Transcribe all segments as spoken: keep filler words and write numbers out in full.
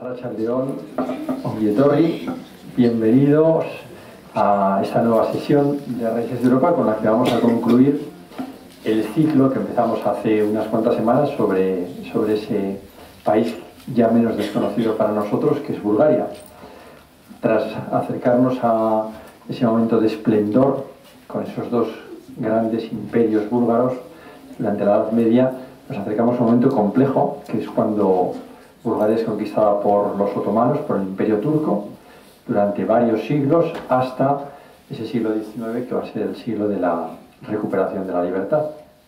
Arratsaldeon, ongi etorri, bienvenidos a esta nueva sesión de Raíces de Europa con la que vamos a concluir el ciclo que empezamos hace unas cuantas semanas sobre, sobre ese país ya menos desconocido para nosotros, que es Bulgaria. Tras acercarnos a ese momento de esplendor con esos dos grandes imperios búlgaros durante la Edad Media, nos acercamos a un momento complejo, que es cuando Bulgaria es conquistada por los otomanos, por el Imperio Turco, durante varios siglos, hasta ese siglo diecinueve, que va a ser el siglo de la recuperación de la libertad.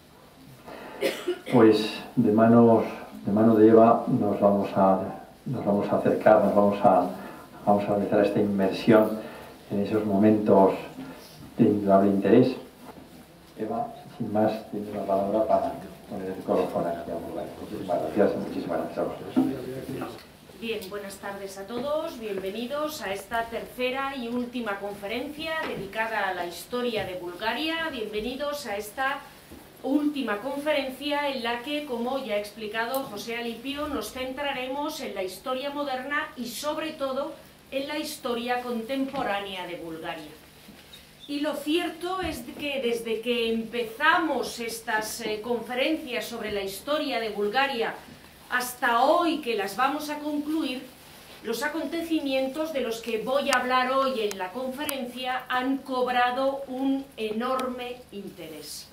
Pues de, manos, de mano de Eva nos vamos a, nos vamos a acercar, nos vamos a, vamos a realizar esta inmersión en esos momentos de indudable interés. Eva, sin más, tiene la palabra para poner el colofón aquí a Bulgaria. Muchísimas gracias, muchísimas gracias a vosotros. Bien, buenas tardes a todos, bienvenidos a esta tercera y última conferencia dedicada a la historia de Bulgaria. Bienvenidos a esta última conferencia en la que, como ya ha explicado José Alipio, nos centraremos en la historia moderna y sobre todo en la historia contemporánea de Bulgaria. Y lo cierto es que desde que empezamos estas eh, conferencias sobre la historia de Bulgaria hasta hoy, que las vamos a concluir, los acontecimientos de los que voy a hablar hoy en la conferencia han cobrado un enorme interés.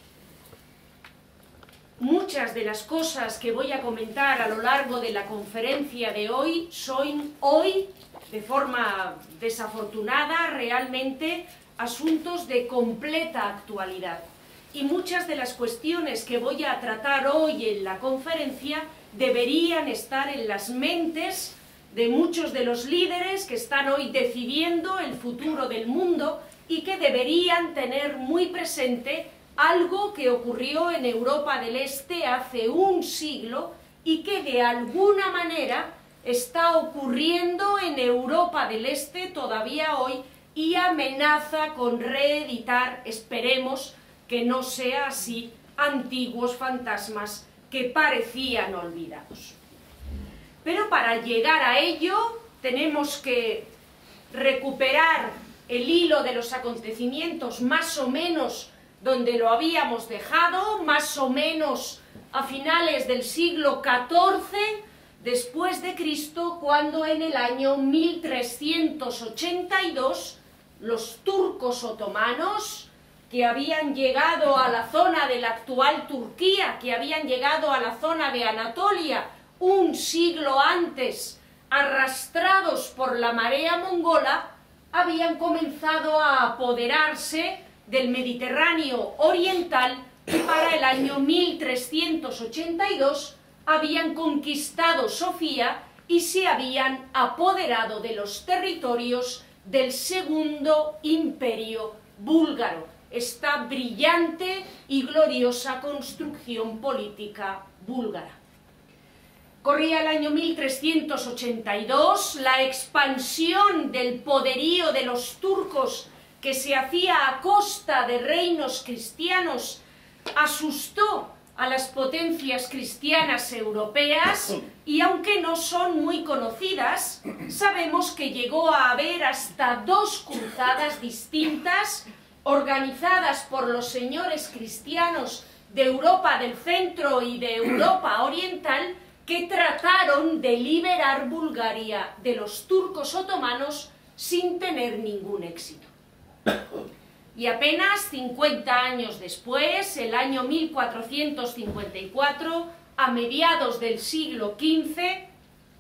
Muchas de las cosas que voy a comentar a lo largo de la conferencia de hoy son hoy, de forma desafortunada, realmente asuntos de completa actualidad. Y muchas de las cuestiones que voy a tratar hoy en la conferencia deberían estar en las mentes de muchos de los líderes que están hoy decidiendo el futuro del mundo y que deberían tener muy presente algo que ocurrió en Europa del Este hace un siglo y que de alguna manera está ocurriendo en Europa del Este todavía hoy y amenaza con reeditar, esperemos que no sea así, antiguos fantasmas que parecían olvidados. Pero para llegar a ello tenemos que recuperar el hilo de los acontecimientos más o menos donde lo habíamos dejado, más o menos a finales del siglo catorce después de Cristo, cuando en el año mil trescientos ochenta y dos los turcos otomanos, que habían llegado a la zona de la actual Turquía, que habían llegado a la zona de Anatolia un siglo antes, arrastrados por la marea mongola, habían comenzado a apoderarse del Mediterráneo oriental y para el año mil trescientos ochenta y dos habían conquistado Sofía y se habían apoderado de los territorios del segundo imperio búlgaro, esta brillante y gloriosa construcción política búlgara. Corría el año mil trescientos ochenta y dos, la expansión del poderío de los turcos que se hacía a costa de reinos cristianos asustó a las potencias cristianas europeas y aunque no son muy conocidas, sabemos que llegó a haber hasta dos cruzadas distintas organizadas por los señores cristianos de Europa del Centro y de Europa Oriental que trataron de liberar Bulgaria de los turcos otomanos sin tener ningún éxito. Y apenas cincuenta años después, el año mil cuatrocientos cincuenta y cuatro, a mediados del siglo quince,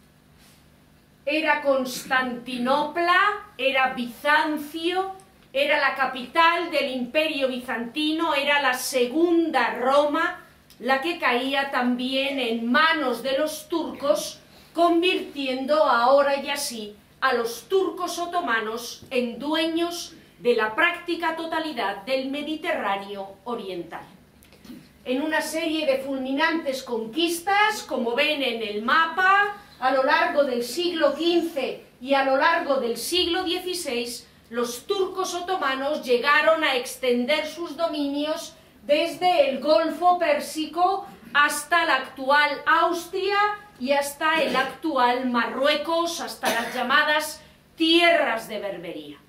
era Constantinopla, era Bizancio, era la capital del Imperio Bizantino, era la segunda Roma, la que caía también en manos de los turcos, convirtiendo ahora y así a los turcos otomanos en dueños de la práctica totalidad del Mediterráneo oriental. En una serie de fulminantes conquistas, como ven en el mapa, a lo largo del siglo quince y a lo largo del siglo dieciséis, los turcos otomanos llegaron a extender sus dominios desde el Golfo Pérsico hasta la actual Austria y hasta el actual Marruecos, hasta las llamadas tierras de Berbería.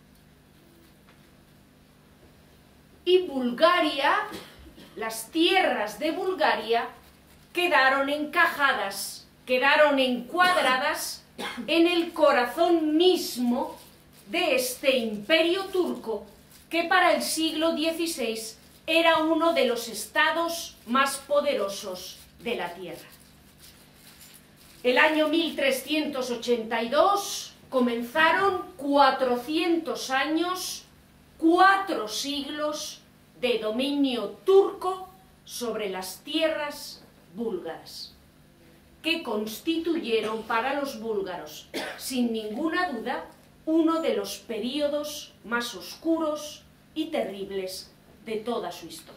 Y Bulgaria, las tierras de Bulgaria, quedaron encajadas, quedaron encuadradas en el corazón mismo de este imperio turco, que para el siglo dieciséis era uno de los estados más poderosos de la tierra. El año mil trescientos ochenta y dos comenzaron cuatrocientos años, cuatro siglos de dominio turco sobre las tierras búlgaras, que constituyeron para los búlgaros, sin ninguna duda, uno de los períodos más oscuros y terribles de toda su historia.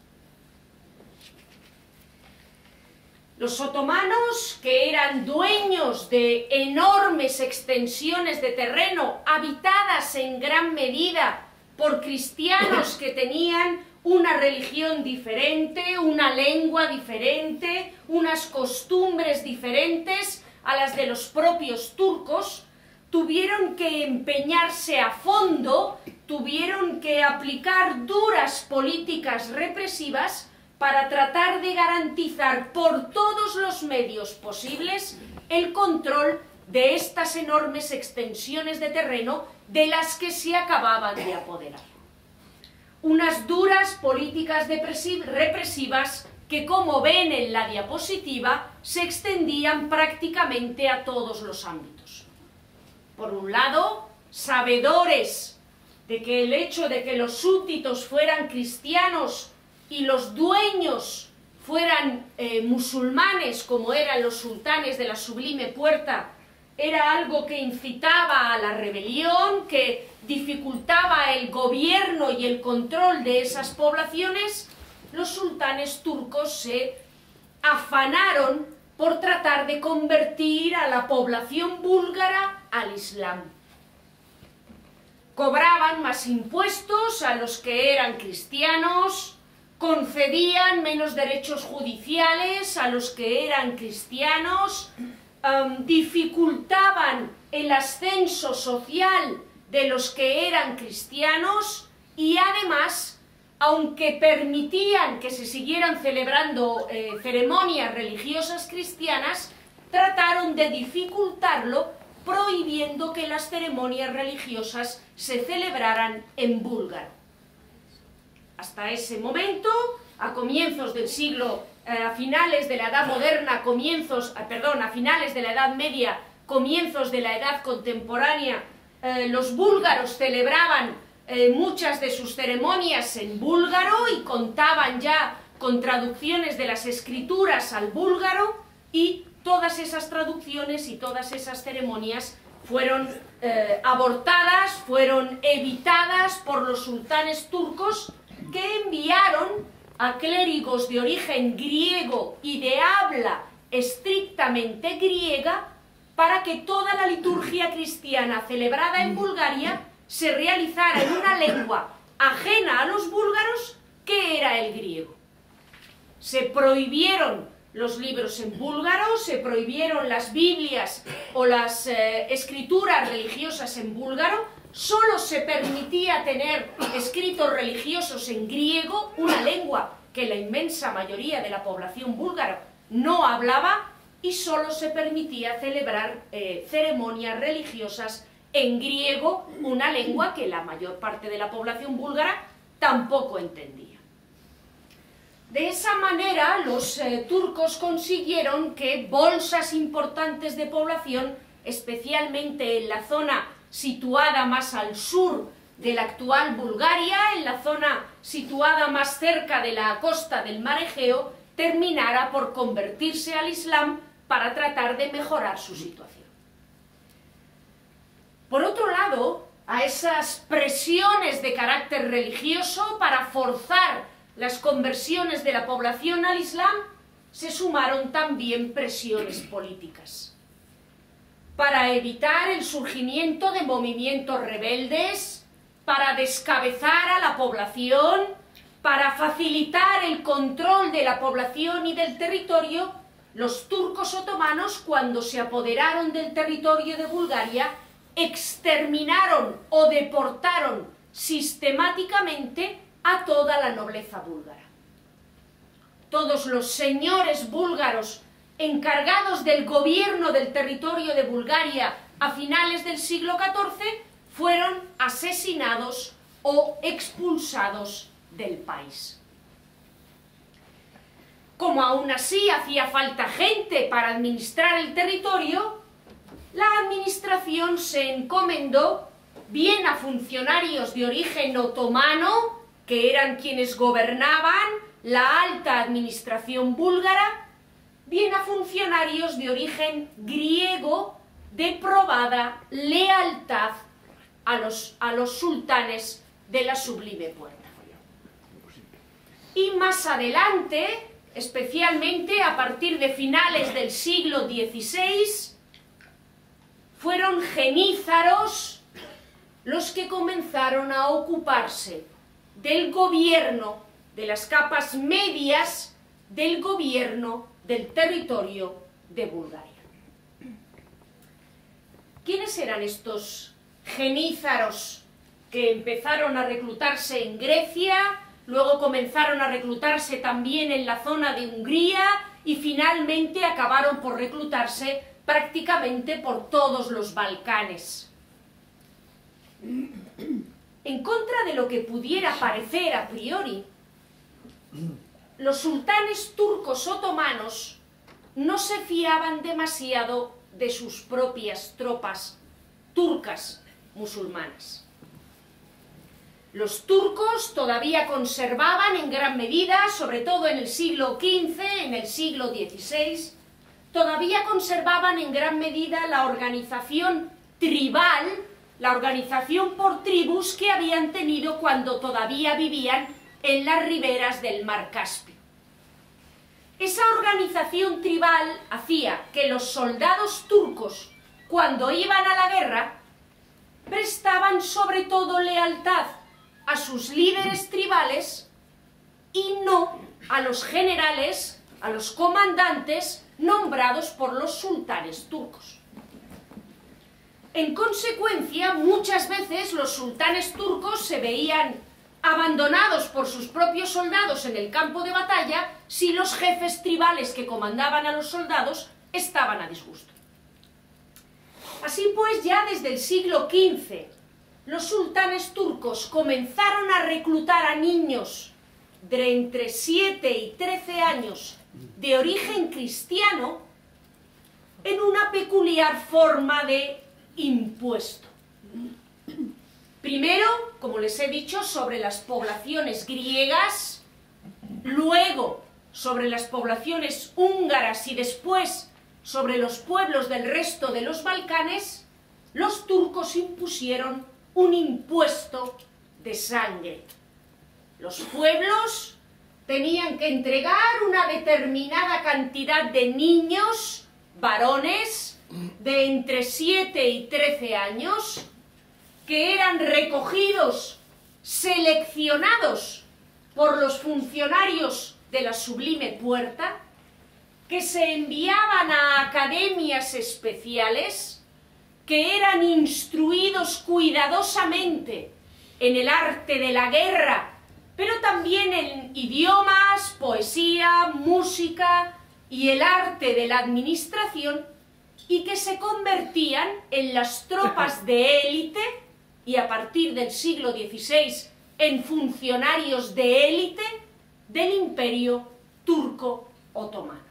Los otomanos, que eran dueños de enormes extensiones de terreno, habitadas en gran medida por cristianos que tenían una religión diferente, una lengua diferente, unas costumbres diferentes a las de los propios turcos, tuvieron que empeñarse a fondo, tuvieron que aplicar duras políticas represivas para tratar de garantizar por todos los medios posibles el control de estas enormes extensiones de terreno de las que se acababan de apoderar. Unas duras políticas represivas que, como ven en la diapositiva, se extendían prácticamente a todos los ámbitos. Por un lado, sabedores de que el hecho de que los súbditos fueran cristianos y los dueños fueran eh, musulmanes, como eran los sultanes de la Sublime Puerta, era algo que incitaba a la rebelión, que dificultaba el gobierno y el control de esas poblaciones. Los sultanes turcos se afanaron por tratar de convertir a la población búlgara al Islam. Cobraban más impuestos a los que eran cristianos, concedían menos derechos judiciales a los que eran cristianos, um, dificultaban el ascenso social de los que eran cristianos y además, aunque permitían que se siguieran celebrando eh, ceremonias religiosas cristianas, trataron de dificultarlo prohibiendo que las ceremonias religiosas se celebraran en búlgaro. Hasta ese momento, a comienzos del siglo, eh, a finales de la Edad Moderna, comienzos, eh, perdón, a finales de la Edad Media, comienzos de la Edad Contemporánea, eh, los búlgaros celebraban eh, muchas de sus ceremonias en búlgaro y contaban ya con traducciones de las escrituras al búlgaro, y todas esas traducciones y todas esas ceremonias fueron eh, abortadas, fueron evitadas por los sultanes turcos, que enviaron a clérigos de origen griego y de habla estrictamente griega para que toda la liturgia cristiana celebrada en Bulgaria se realizara en una lengua ajena a los búlgaros, que era el griego. Se prohibieron los libros en búlgaro, se prohibieron las Biblias o las eh, escrituras religiosas en búlgaro, solo se permitía tener escritos religiosos en griego, una lengua que la inmensa mayoría de la población búlgara no hablaba, y solo se permitía celebrar eh, ceremonias religiosas en griego, una lengua que la mayor parte de la población búlgara tampoco entendía. De esa manera, los eh, turcos consiguieron que bolsas importantes de población, especialmente en la zona situada más al sur de la actual Bulgaria, en la zona situada más cerca de la costa del mar Egeo, terminara por convertirse al Islam para tratar de mejorar su situación. Por otro lado, a esas presiones de carácter religioso para forzar las conversiones de la población al Islam, se sumaron también presiones políticas. Para evitar el surgimiento de movimientos rebeldes, para descabezar a la población, para facilitar el control de la población y del territorio, los turcos otomanos, cuando se apoderaron del territorio de Bulgaria, exterminaron o deportaron sistemáticamente a toda la nobleza búlgara. Todos los señores búlgaros encargados del gobierno del territorio de Bulgaria a finales del siglo catorce fueron asesinados o expulsados del país. Como aún así hacía falta gente para administrar el territorio, la administración se encomendó bien a funcionarios de origen otomano, que eran quienes gobernaban la alta administración búlgara, bien a funcionarios de origen griego de probada lealtad a los, a los sultanes de la Sublime Puerta. Y más adelante, especialmente a partir de finales del siglo dieciséis, fueron genízaros los que comenzaron a ocuparse del gobierno, de las capas medias del gobierno del territorio de Bulgaria. ¿Quiénes eran estos genízaros que empezaron a reclutarse en Grecia, luego comenzaron a reclutarse también en la zona de Hungría y finalmente acabaron por reclutarse prácticamente por todos los Balcanes? En contra de lo que pudiera parecer a priori, los sultanes turcos otomanos no se fiaban demasiado de sus propias tropas turcas musulmanas. Los turcos todavía conservaban en gran medida, sobre todo en el siglo quince, en el siglo dieciséis, todavía conservaban en gran medida la organización tribal, la organización por tribus que habían tenido cuando todavía vivían en las riberas del Mar Caspio. Esa organización tribal hacía que los soldados turcos, cuando iban a la guerra, prestaban sobre todo lealtad a sus líderes tribales y no a los generales, a los comandantes nombrados por los sultanes turcos. En consecuencia, muchas veces los sultanes turcos se veían abandonados por sus propios soldados en el campo de batalla si los jefes tribales que comandaban a los soldados estaban a disgusto. Así pues, ya desde el siglo quince, los sultanes turcos comenzaron a reclutar a niños de entre siete y trece años de origen cristiano en una peculiar forma de impuesto. Primero, como les he dicho, sobre las poblaciones griegas, luego sobre las poblaciones húngaras y después sobre los pueblos del resto de los Balcanes, los turcos impusieron un impuesto de sangre. Los pueblos tenían que entregar una determinada cantidad de niños, varones, de entre siete y trece años, que eran recogidos, seleccionados por los funcionarios de la Sublime Puerta, que se enviaban a academias especiales, que eran instruidos cuidadosamente en el arte de la guerra, pero también en idiomas, poesía, música y el arte de la administración, y que se convertían en las tropas de élite y a partir del siglo dieciséis en funcionarios de élite del Imperio Turco Otomano.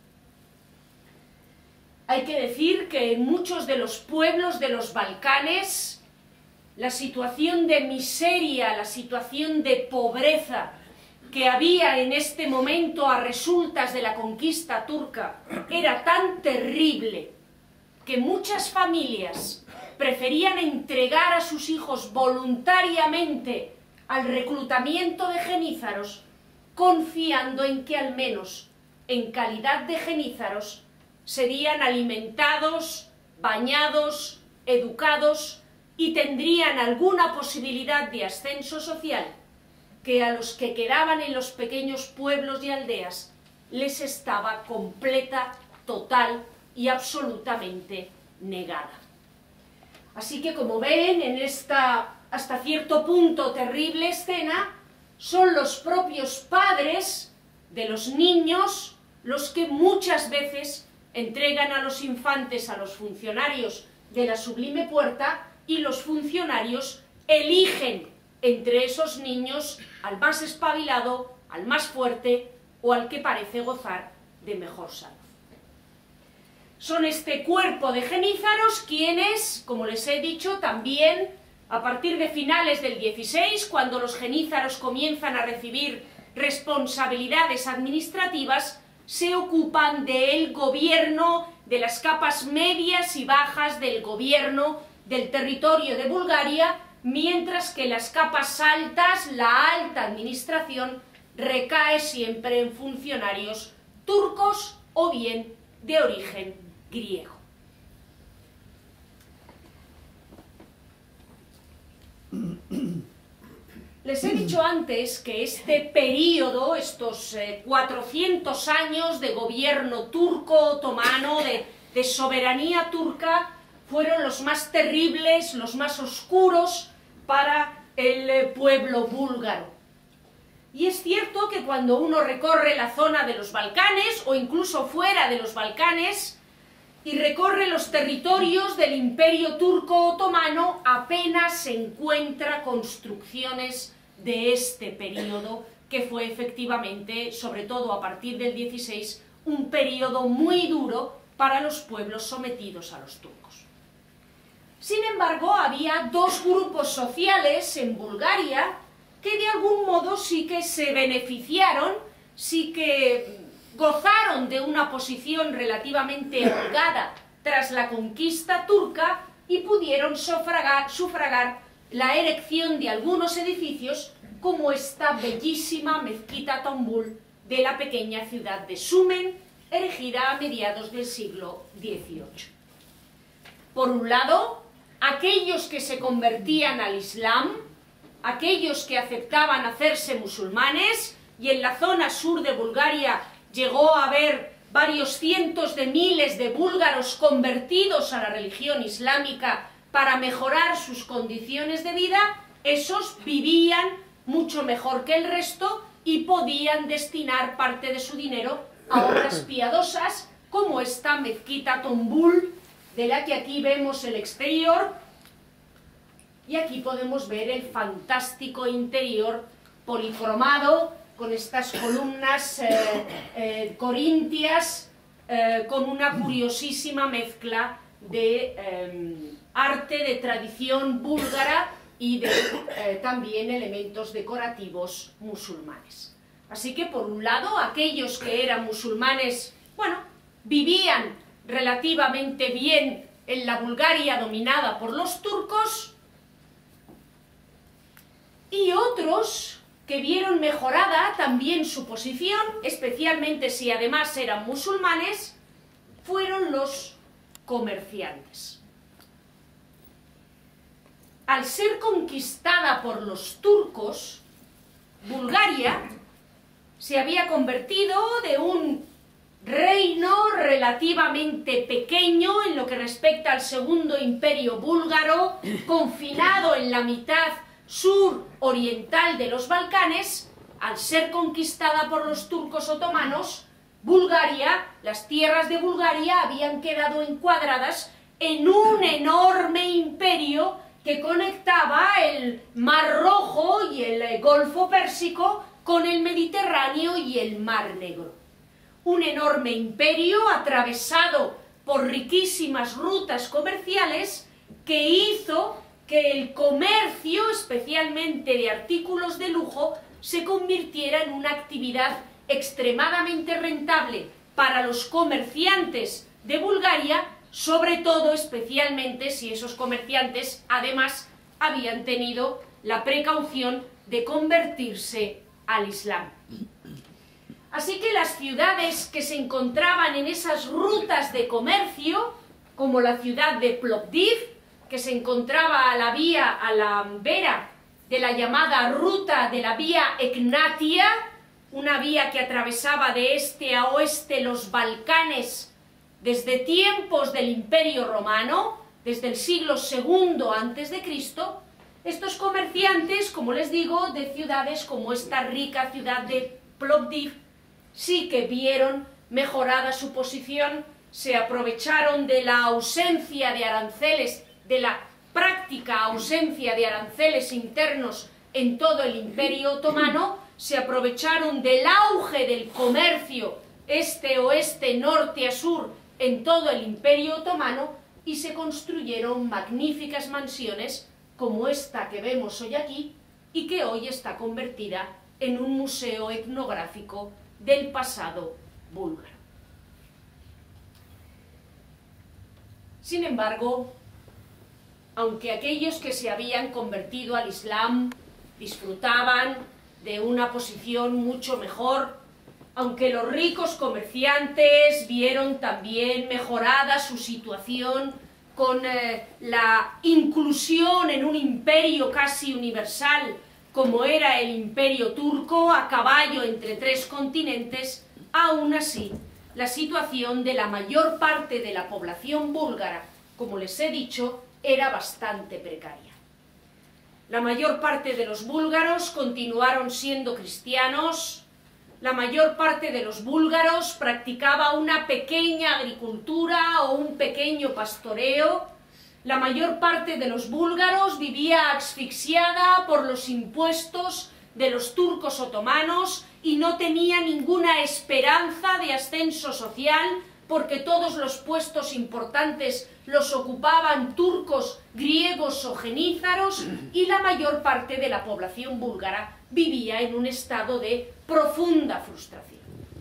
Hay que decir que en muchos de los pueblos de los Balcanes la situación de miseria, la situación de pobreza que había en este momento a resultas de la conquista turca era tan terrible que muchas familias preferían entregar a sus hijos voluntariamente al reclutamiento de genízaros, confiando en que al menos en calidad de genízaros serían alimentados, bañados, educados y tendrían alguna posibilidad de ascenso social, que a los que quedaban en los pequeños pueblos y aldeas les estaba completa, total y absolutamente negada. Así que, como ven, en esta hasta cierto punto terrible escena, son los propios padres de los niños los que muchas veces entregan a los infantes a los funcionarios de la Sublime Puerta, y los funcionarios eligen entre esos niños al más espabilado, al más fuerte o al que parece gozar de mejor salud. Son este cuerpo de genízaros quienes, como les he dicho, también a partir de finales del dieciséis, cuando los genízaros comienzan a recibir responsabilidades administrativas, se ocupan del gobierno, de las capas medias y bajas del gobierno del territorio de Bulgaria, mientras que las capas altas, la alta administración, recae siempre en funcionarios turcos o bien de origen griego. Les he dicho antes que este período, estos eh, cuatrocientos años de gobierno turco-otomano, de, de soberanía turca, fueron los más terribles, los más oscuros para el eh, pueblo búlgaro. Y es cierto que cuando uno recorre la zona de los Balcanes, o incluso fuera de los Balcanes, y recorre los territorios del Imperio Turco-Otomano, apenas se encuentra construcciones de este periodo, que fue efectivamente, sobre todo a partir del dieciséis, un periodo muy duro para los pueblos sometidos a los turcos. Sin embargo, había dos grupos sociales en Bulgaria que de algún modo sí que se beneficiaron, sí que gozaron de una posición relativamente holgada tras la conquista turca y pudieron sufragar, sufragar la erección de algunos edificios, como esta bellísima mezquita Tombul de la pequeña ciudad de Sumen, erigida a mediados del siglo dieciocho. Por un lado, aquellos que se convertían al Islam, aquellos que aceptaban hacerse musulmanes, y en la zona sur de Bulgaria llegó a haber varios cientos de miles de búlgaros convertidos a la religión islámica para mejorar sus condiciones de vida, esos vivían mucho mejor que el resto y podían destinar parte de su dinero a obras piadosas, como esta mezquita Tombul, de la que aquí vemos el exterior, y aquí podemos ver el fantástico interior policromado, con estas columnas eh, eh, corintias, eh, con una curiosísima mezcla de eh, arte de tradición búlgara y de eh, también elementos decorativos musulmanes. Así que, por un lado, aquellos que eran musulmanes, bueno, vivían relativamente bien en la Bulgaria dominada por los turcos, y otros que vieron mejorada también su posición, especialmente si además eran musulmanes, fueron los comerciantes. Al ser conquistada por los turcos, Bulgaria se había convertido de un reino relativamente pequeño en lo que respecta al segundo imperio búlgaro, confinado en la mitad sur-oriental de los Balcanes. Al ser conquistada por los turcos otomanos, Bulgaria, las tierras de Bulgaria habían quedado encuadradas en un enorme imperio que conectaba el Mar Rojo y el Golfo Pérsico con el Mediterráneo y el Mar Negro. Un enorme imperio atravesado por riquísimas rutas comerciales que hizo que el comercio, especialmente de artículos de lujo, se convirtiera en una actividad extremadamente rentable para los comerciantes de Bulgaria, sobre todo, especialmente, si esos comerciantes, además, habían tenido la precaución de convertirse al Islam. Así que las ciudades que se encontraban en esas rutas de comercio, como la ciudad de Plovdiv, que se encontraba a la vía, a la vera de la llamada ruta de la Vía Egnatia, una vía que atravesaba de este a oeste los Balcanes desde tiempos del Imperio Romano, desde el siglo segundo antes de Cristo, estos comerciantes, como les digo, de ciudades como esta rica ciudad de Plovdiv, sí que vieron mejorada su posición, se aprovecharon de la ausencia de aranceles, de la práctica ausencia de aranceles internos en todo el Imperio Otomano, se aprovecharon del auge del comercio este-oeste, norte a sur en todo el Imperio Otomano y se construyeron magníficas mansiones como esta que vemos hoy aquí y que hoy está convertida en un museo etnográfico del pasado búlgaro. Sin embargo, aunque aquellos que se habían convertido al Islam disfrutaban de una posición mucho mejor, aunque los ricos comerciantes vieron también mejorada su situación con eh, la inclusión en un imperio casi universal como era el imperio turco a caballo entre tres continentes, aún así la situación de la mayor parte de la población búlgara, como les he dicho, era bastante precaria. La mayor parte de los búlgaros continuaron siendo cristianos, la mayor parte de los búlgaros practicaba una pequeña agricultura o un pequeño pastoreo, la mayor parte de los búlgaros vivía asfixiada por los impuestos de los turcos otomanos y no tenía ninguna esperanza de ascenso social porque todos los puestos importantes los ocupaban turcos, griegos o genízaros y la mayor parte de la población búlgara vivía en un estado de profunda frustración.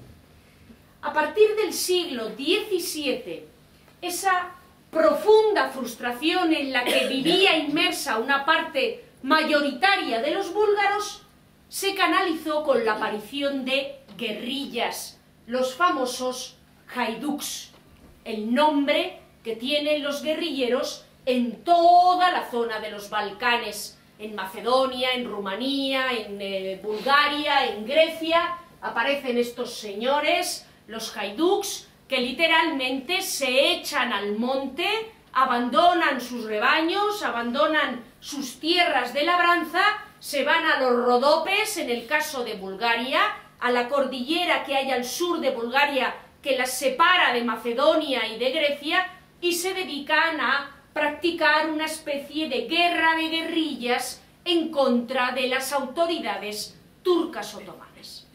A partir del siglo diecisiete, esa profunda frustración en la que vivía inmersa una parte mayoritaria de los búlgaros se canalizó con la aparición de guerrillas, los famosos haiduks, el nombre que tienen los guerrilleros en toda la zona de los Balcanes, en Macedonia, en Rumanía, en eh, Bulgaria, en Grecia, aparecen estos señores, los haiduks, que literalmente se echan al monte, abandonan sus rebaños, abandonan sus tierras de labranza, se van a los Rodopes, en el caso de Bulgaria, a la cordillera que hay al sur de Bulgaria, que las separa de Macedonia y de Grecia, y se dedican a practicar una especie de guerra de guerrillas en contra de las autoridades turcas otomanas.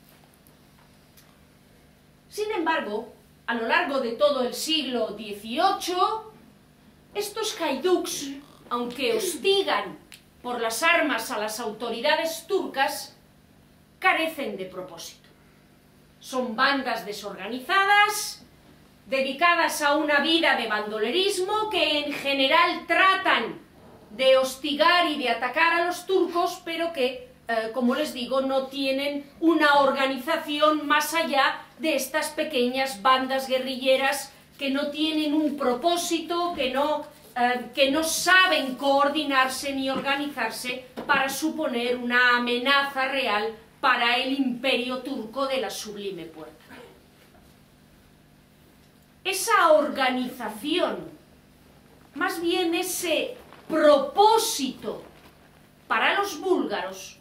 Sin embargo, a lo largo de todo el siglo dieciocho, estos haiduks, aunque hostigan por las armas a las autoridades turcas, carecen de propósito. Son bandas desorganizadas, dedicadas a una vida de bandolerismo, que en general tratan de hostigar y de atacar a los turcos, pero que, eh, como les digo, no tienen una organización más allá de estas pequeñas bandas guerrilleras que no tienen un propósito, que no, eh, que no saben coordinarse ni organizarse para suponer una amenaza real para el imperio turco de la Sublime Puerta. Esa organización, más bien ese propósito para los búlgaros,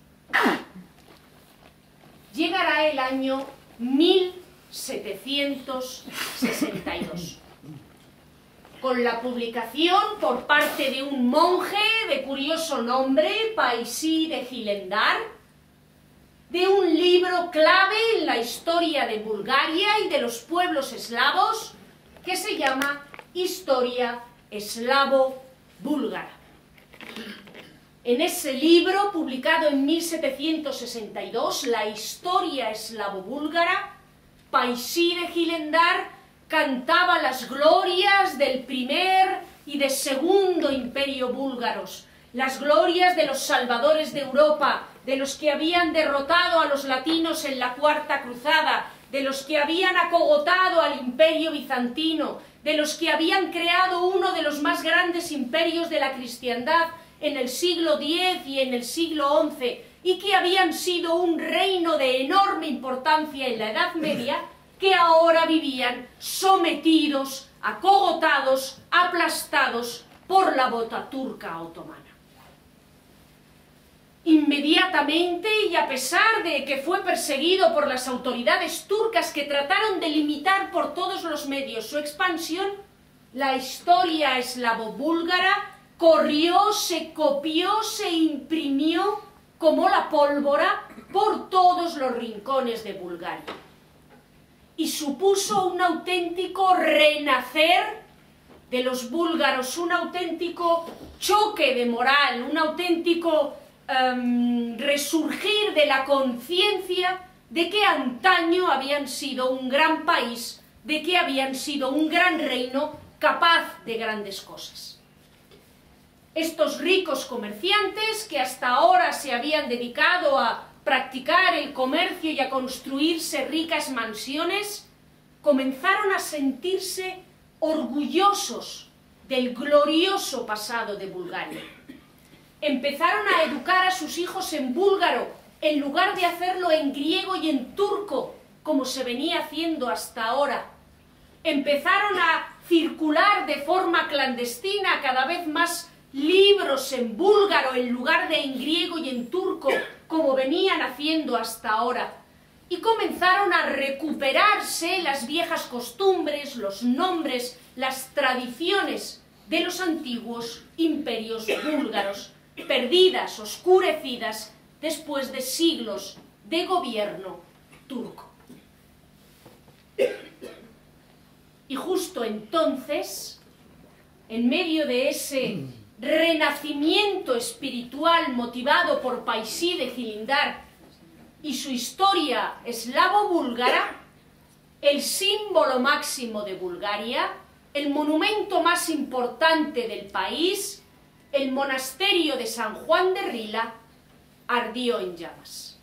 llegará el año mil setecientos sesenta y dos, con la publicación por parte de un monje de curioso nombre, Paisi de Hilendar, de un libro clave en la historia de Bulgaria y de los pueblos eslavos, que se llama Historia Eslavo-Búlgara. En ese libro, publicado en mil setecientos sesenta y dos, la historia eslavo-búlgara, Paisi de Hilendar cantaba las glorias del primer y del segundo imperio búlgaros, las glorias de los salvadores de Europa, de los que habían derrotado a los latinos en la Cuarta Cruzada, de los que habían acogotado al imperio bizantino, de los que habían creado uno de los más grandes imperios de la cristiandad en el siglo diez y en el siglo once, y que habían sido un reino de enorme importancia en la Edad Media, que ahora vivían sometidos, acogotados, aplastados por la bota turca otomana. Inmediatamente, y a pesar de que fue perseguido por las autoridades turcas que trataron de limitar por todos los medios su expansión, la historia eslavo-búlgara corrió, se copió, se imprimió como la pólvora por todos los rincones de Bulgaria. Y supuso un auténtico renacer de los búlgaros, un auténtico choque de moral, un auténtico um, resurgir de la conciencia de que antaño habían sido un gran país, de que habían sido un gran reino capaz de grandes cosas. Estos ricos comerciantes que hasta ahora se habían dedicado a practicar el comercio y a construirse ricas mansiones, comenzaron a sentirse orgullosos del glorioso pasado de Bulgaria. Empezaron a educar a sus hijos en búlgaro, en lugar de hacerlo en griego y en turco, como se venía haciendo hasta ahora. Empezaron a circular de forma clandestina cada vez más libros en búlgaro en lugar de en griego y en turco, como venían haciendo hasta ahora. Y comenzaron a recuperarse las viejas costumbres, los nombres, las tradiciones de los antiguos imperios búlgaros, perdidas, oscurecidas, después de siglos de gobierno turco. Y justo entonces, en medio de ese renacimiento espiritual motivado por Paiside Hilindar y su historia eslavo-búlgara, el símbolo máximo de Bulgaria, el monumento más importante del país, el monasterio de San Juan de Rila, ardió en llamas.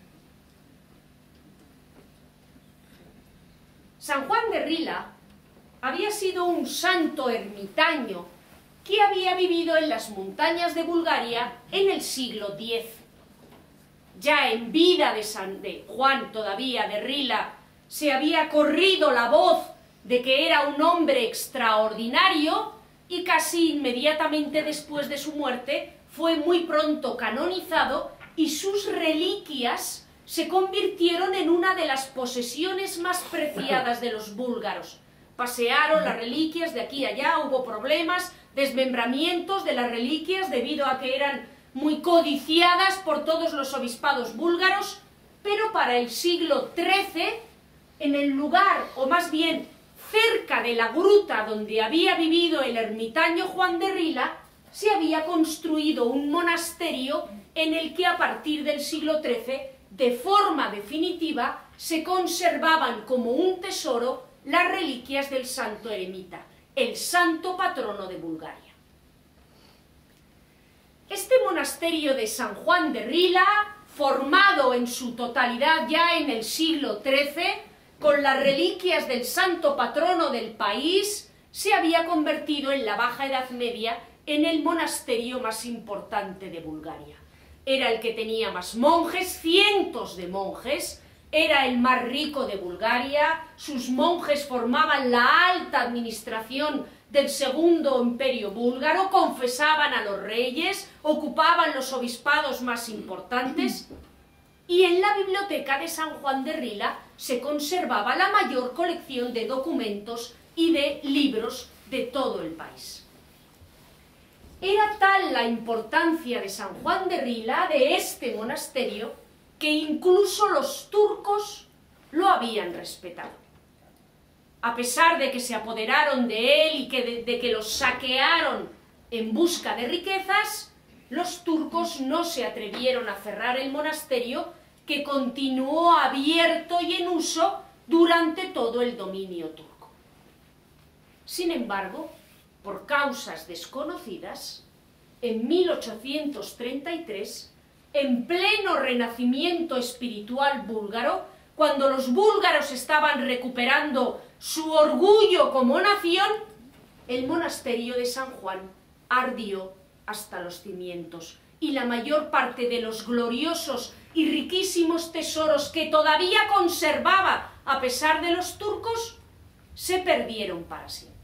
San Juan de Rila había sido un santo ermitaño que había vivido en las montañas de Bulgaria en el siglo diez. Ya en vida de San de Juan todavía de Rila se había corrido la voz de que era un hombre extraordinario, y casi inmediatamente después de su muerte fue muy pronto canonizado y sus reliquias se convirtieron en una de las posesiones más preciadas de los búlgaros. Pasearon las reliquias de aquí a allá, hubo problemas, desmembramientos de las reliquias debido a que eran muy codiciadas por todos los obispados búlgaros, pero para el siglo trece, en el lugar, o más bien cerca de la gruta donde había vivido el ermitaño Juan de Rila, se había construido un monasterio en el que a partir del siglo trece, de forma definitiva, se conservaban como un tesoro las reliquias del santo eremita, el santo patrono de Bulgaria. Este monasterio de San Juan de Rila, formado en su totalidad ya en el siglo trece, con las reliquias del santo patrono del país, se había convertido en la Baja Edad Media en el monasterio más importante de Bulgaria. Era el que tenía más monjes, cientos de monjes, era el más rico de Bulgaria, sus monjes formaban la alta administración del segundo imperio búlgaro, confesaban a los reyes, ocupaban los obispados más importantes, y en la biblioteca de San Juan de Rila se conservaba la mayor colección de documentos y de libros de todo el país. Era tal la importancia de San Juan de Rila, de este monasterio, que incluso los turcos lo habían respetado. A pesar de que se apoderaron de él y que de, de que los saquearon en busca de riquezas, los turcos no se atrevieron a cerrar el monasterio, que continuó abierto y en uso durante todo el dominio turco. Sin embargo, por causas desconocidas, en mil ochocientos treinta y tres, en pleno renacimiento espiritual búlgaro, cuando los búlgaros estaban recuperando su orgullo como nación, el monasterio de San Juan ardió hasta los cimientos, y la mayor parte de los gloriosos y riquísimos tesoros que todavía conservaba a pesar de los turcos, se perdieron para siempre.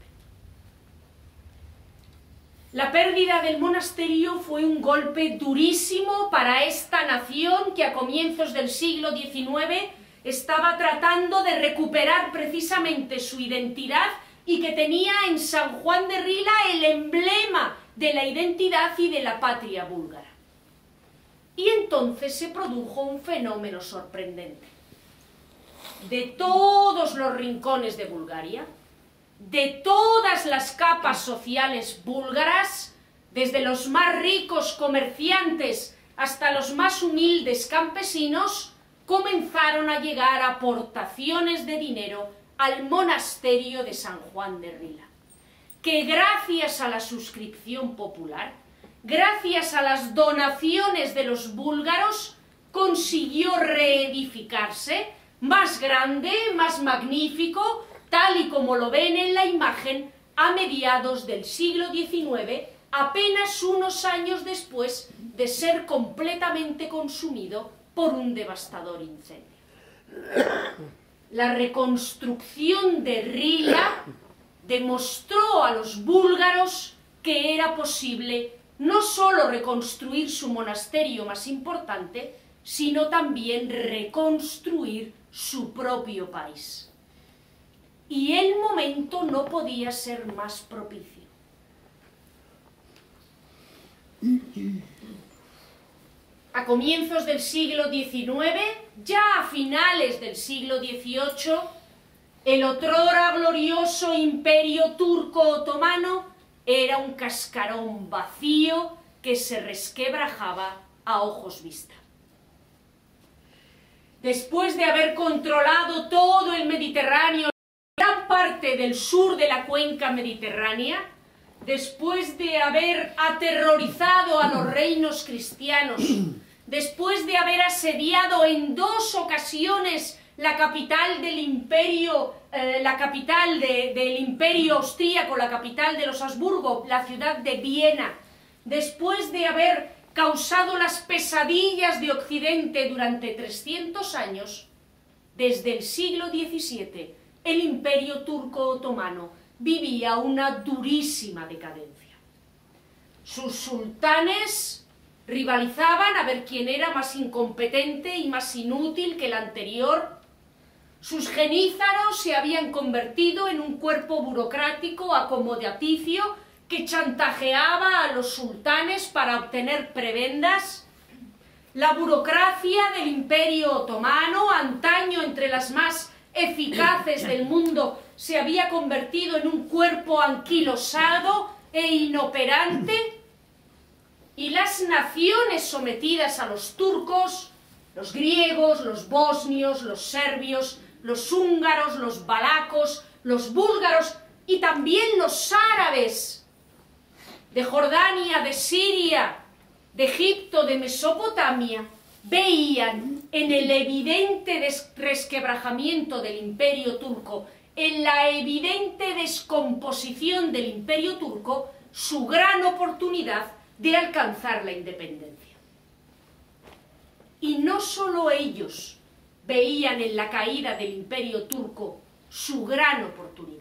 La pérdida del monasterio fue un golpe durísimo para esta nación que a comienzos del siglo diecinueve estaba tratando de recuperar precisamente su identidad y que tenía en San Juan de Rila el emblema de la identidad y de la patria búlgara. Y entonces se produjo un fenómeno sorprendente. De todos los rincones de Bulgaria, de todas las capas sociales búlgaras, desde los más ricos comerciantes hasta los más humildes campesinos, comenzaron a llegar aportaciones de dinero al monasterio de San Juan de Rila, que gracias a la suscripción popular, gracias a las donaciones de los búlgaros, consiguió reedificarse, más grande, más magnífico, tal y como lo ven en la imagen, a mediados del siglo diecinueve, apenas unos años después de ser completamente consumido por un devastador incendio. La reconstrucción de Rila demostró a los búlgaros que era posible no solo reconstruir su monasterio más importante, sino también reconstruir su propio país. Y el momento no podía ser más propicio. A comienzos del siglo diecinueve, ya a finales del siglo dieciocho, el otrora glorioso imperio turco-otomano era un cascarón vacío que se resquebrajaba a ojos vista. Después de haber controlado todo el Mediterráneo, gran parte del sur de la cuenca mediterránea, después de haber aterrorizado a los reinos cristianos, después de haber asediado en dos ocasiones la capital del imperio, eh, la capital de, del imperio austríaco, la capital de los Habsburgo, la ciudad de Viena, después de haber causado las pesadillas de Occidente durante trescientos años, desde el siglo diecisiete, el imperio turco-otomano vivía una durísima decadencia. Sus sultanes rivalizaban a ver quién era más incompetente y más inútil que el anterior. Sus genízaros se habían convertido en un cuerpo burocrático acomodaticio que chantajeaba a los sultanes para obtener prebendas. La burocracia del Imperio Otomano, antaño entre las más eficaces del mundo, se había convertido en un cuerpo anquilosado e inoperante, y las naciones sometidas a los turcos, los griegos, los bosnios, los serbios, los húngaros, los valacos, los búlgaros y también los árabes de Jordania, de Siria, de Egipto, de Mesopotamia, veían en el evidente resquebrajamiento del imperio turco, en la evidente descomposición del imperio turco, su gran oportunidad de alcanzar la independencia. Y no solo ellos veían en la caída del imperio turco su gran oportunidad.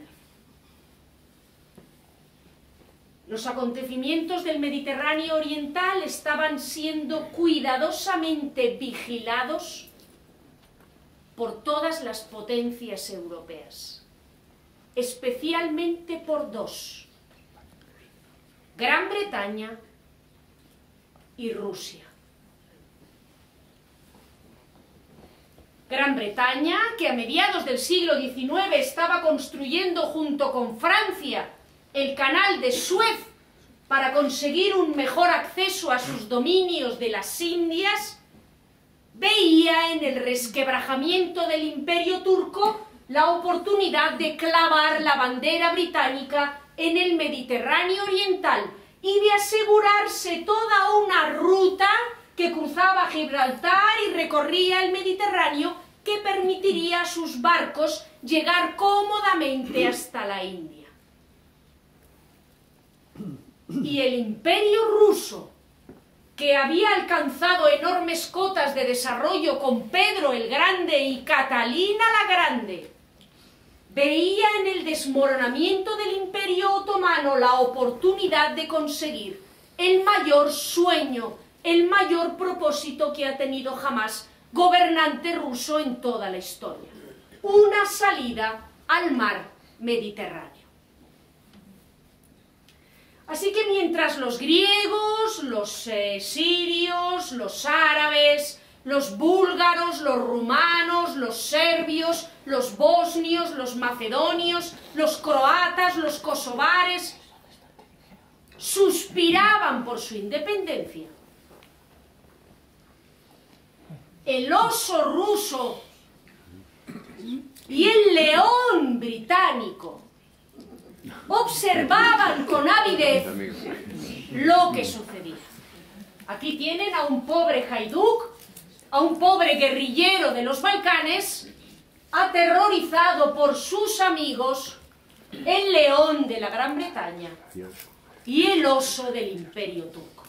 Los acontecimientos del Mediterráneo oriental estaban siendo cuidadosamente vigilados por todas las potencias europeas, especialmente por dos: Gran Bretaña y Rusia. Gran Bretaña, que a mediados del siglo diecinueve estaba construyendo junto con Francia el canal de Suez para conseguir un mejor acceso a sus dominios de las Indias, veía en el resquebrajamiento del imperio turco la oportunidad de clavar la bandera británica en el Mediterráneo oriental y de asegurarse toda una ruta que cruzaba Gibraltar y recorría el Mediterráneo, que permitiría a sus barcos llegar cómodamente hasta la India. y el Imperio ruso, que había alcanzado enormes cotas de desarrollo con Pedro el Grande y Catalina la Grande, veía en el desmoronamiento del Imperio otomano la oportunidad de conseguir el mayor sueño, el mayor propósito que ha tenido jamás gobernante ruso en toda la historia: una salida al mar Mediterráneo. Así que mientras los griegos, los eh, sirios, los árabes, los búlgaros, los rumanos, los serbios, los bosnios, los macedonios, los croatas, los kosovares, suspiraban por su independencia, el oso ruso y el león británico observaban con avidez lo que sucedía. Aquí tienen a un pobre haiduk, a un pobre guerrillero de los Balcanes, aterrorizado por sus amigos, el león de la Gran Bretaña y el oso del Imperio Turco.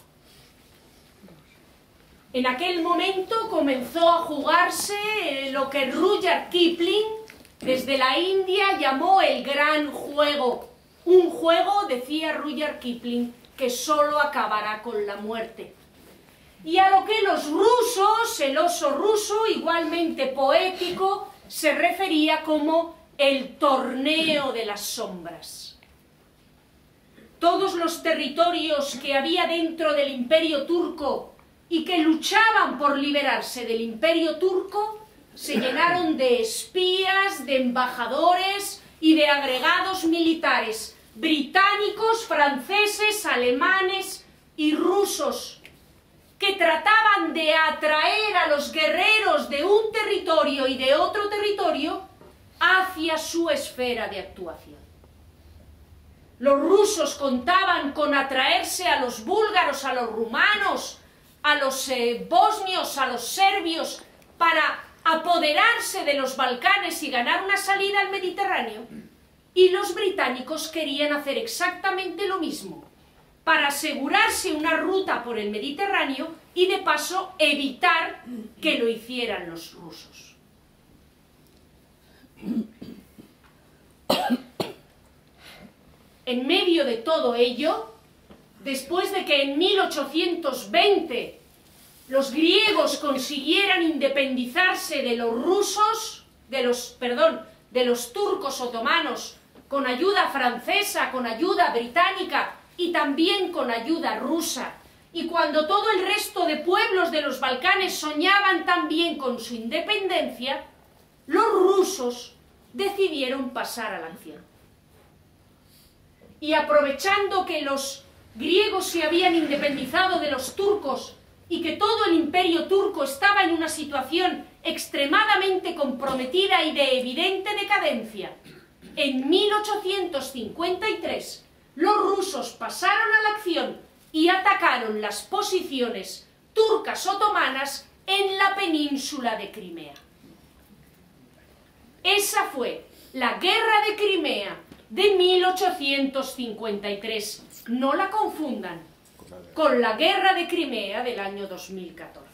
En aquel momento comenzó a jugarse lo que Rudyard Kipling desde la India llamó el gran juego. Un juego, decía Rudyard Kipling, que solo acabará con la muerte. Y a lo que los rusos, el oso ruso, igualmente poético, se refería como el torneo de las sombras. Todos los territorios que había dentro del Imperio Turco y que luchaban por liberarse del Imperio Turco se llenaron de espías, de embajadores y de agregados militares británicos, franceses, alemanes y rusos, que trataban de atraer a los guerreros de un territorio y de otro territorio hacia su esfera de actuación. Los rusos contaban con atraerse a los búlgaros, a los rumanos, a los eh, bosnios, a los serbios, para apoderarse de los Balcanes y ganar una salida al Mediterráneo, y los británicos querían hacer exactamente lo mismo, para asegurarse una ruta por el Mediterráneo y de paso evitar que lo hicieran los rusos. En medio de todo ello, después de que en mil ochocientos veinte los griegos consiguieran independizarse de los rusos, de los, perdón, de los turcos otomanos, con ayuda francesa, con ayuda británica y también con ayuda rusa, y cuando todo el resto de pueblos de los Balcanes soñaban también con su independencia, los rusos decidieron pasar a la acción. Y aprovechando que los griegos se habían independizado de los turcos y que todo el imperio turco estaba en una situación extremadamente comprometida y de evidente decadencia, en mil ochocientos cincuenta y tres los rusos pasaron a la acción y atacaron las posiciones turcas otomanas en la península de Crimea. Esa fue la Guerra de Crimea de mil ochocientos cincuenta y tres. No la confundan con la Guerra de Crimea del año dos mil catorce.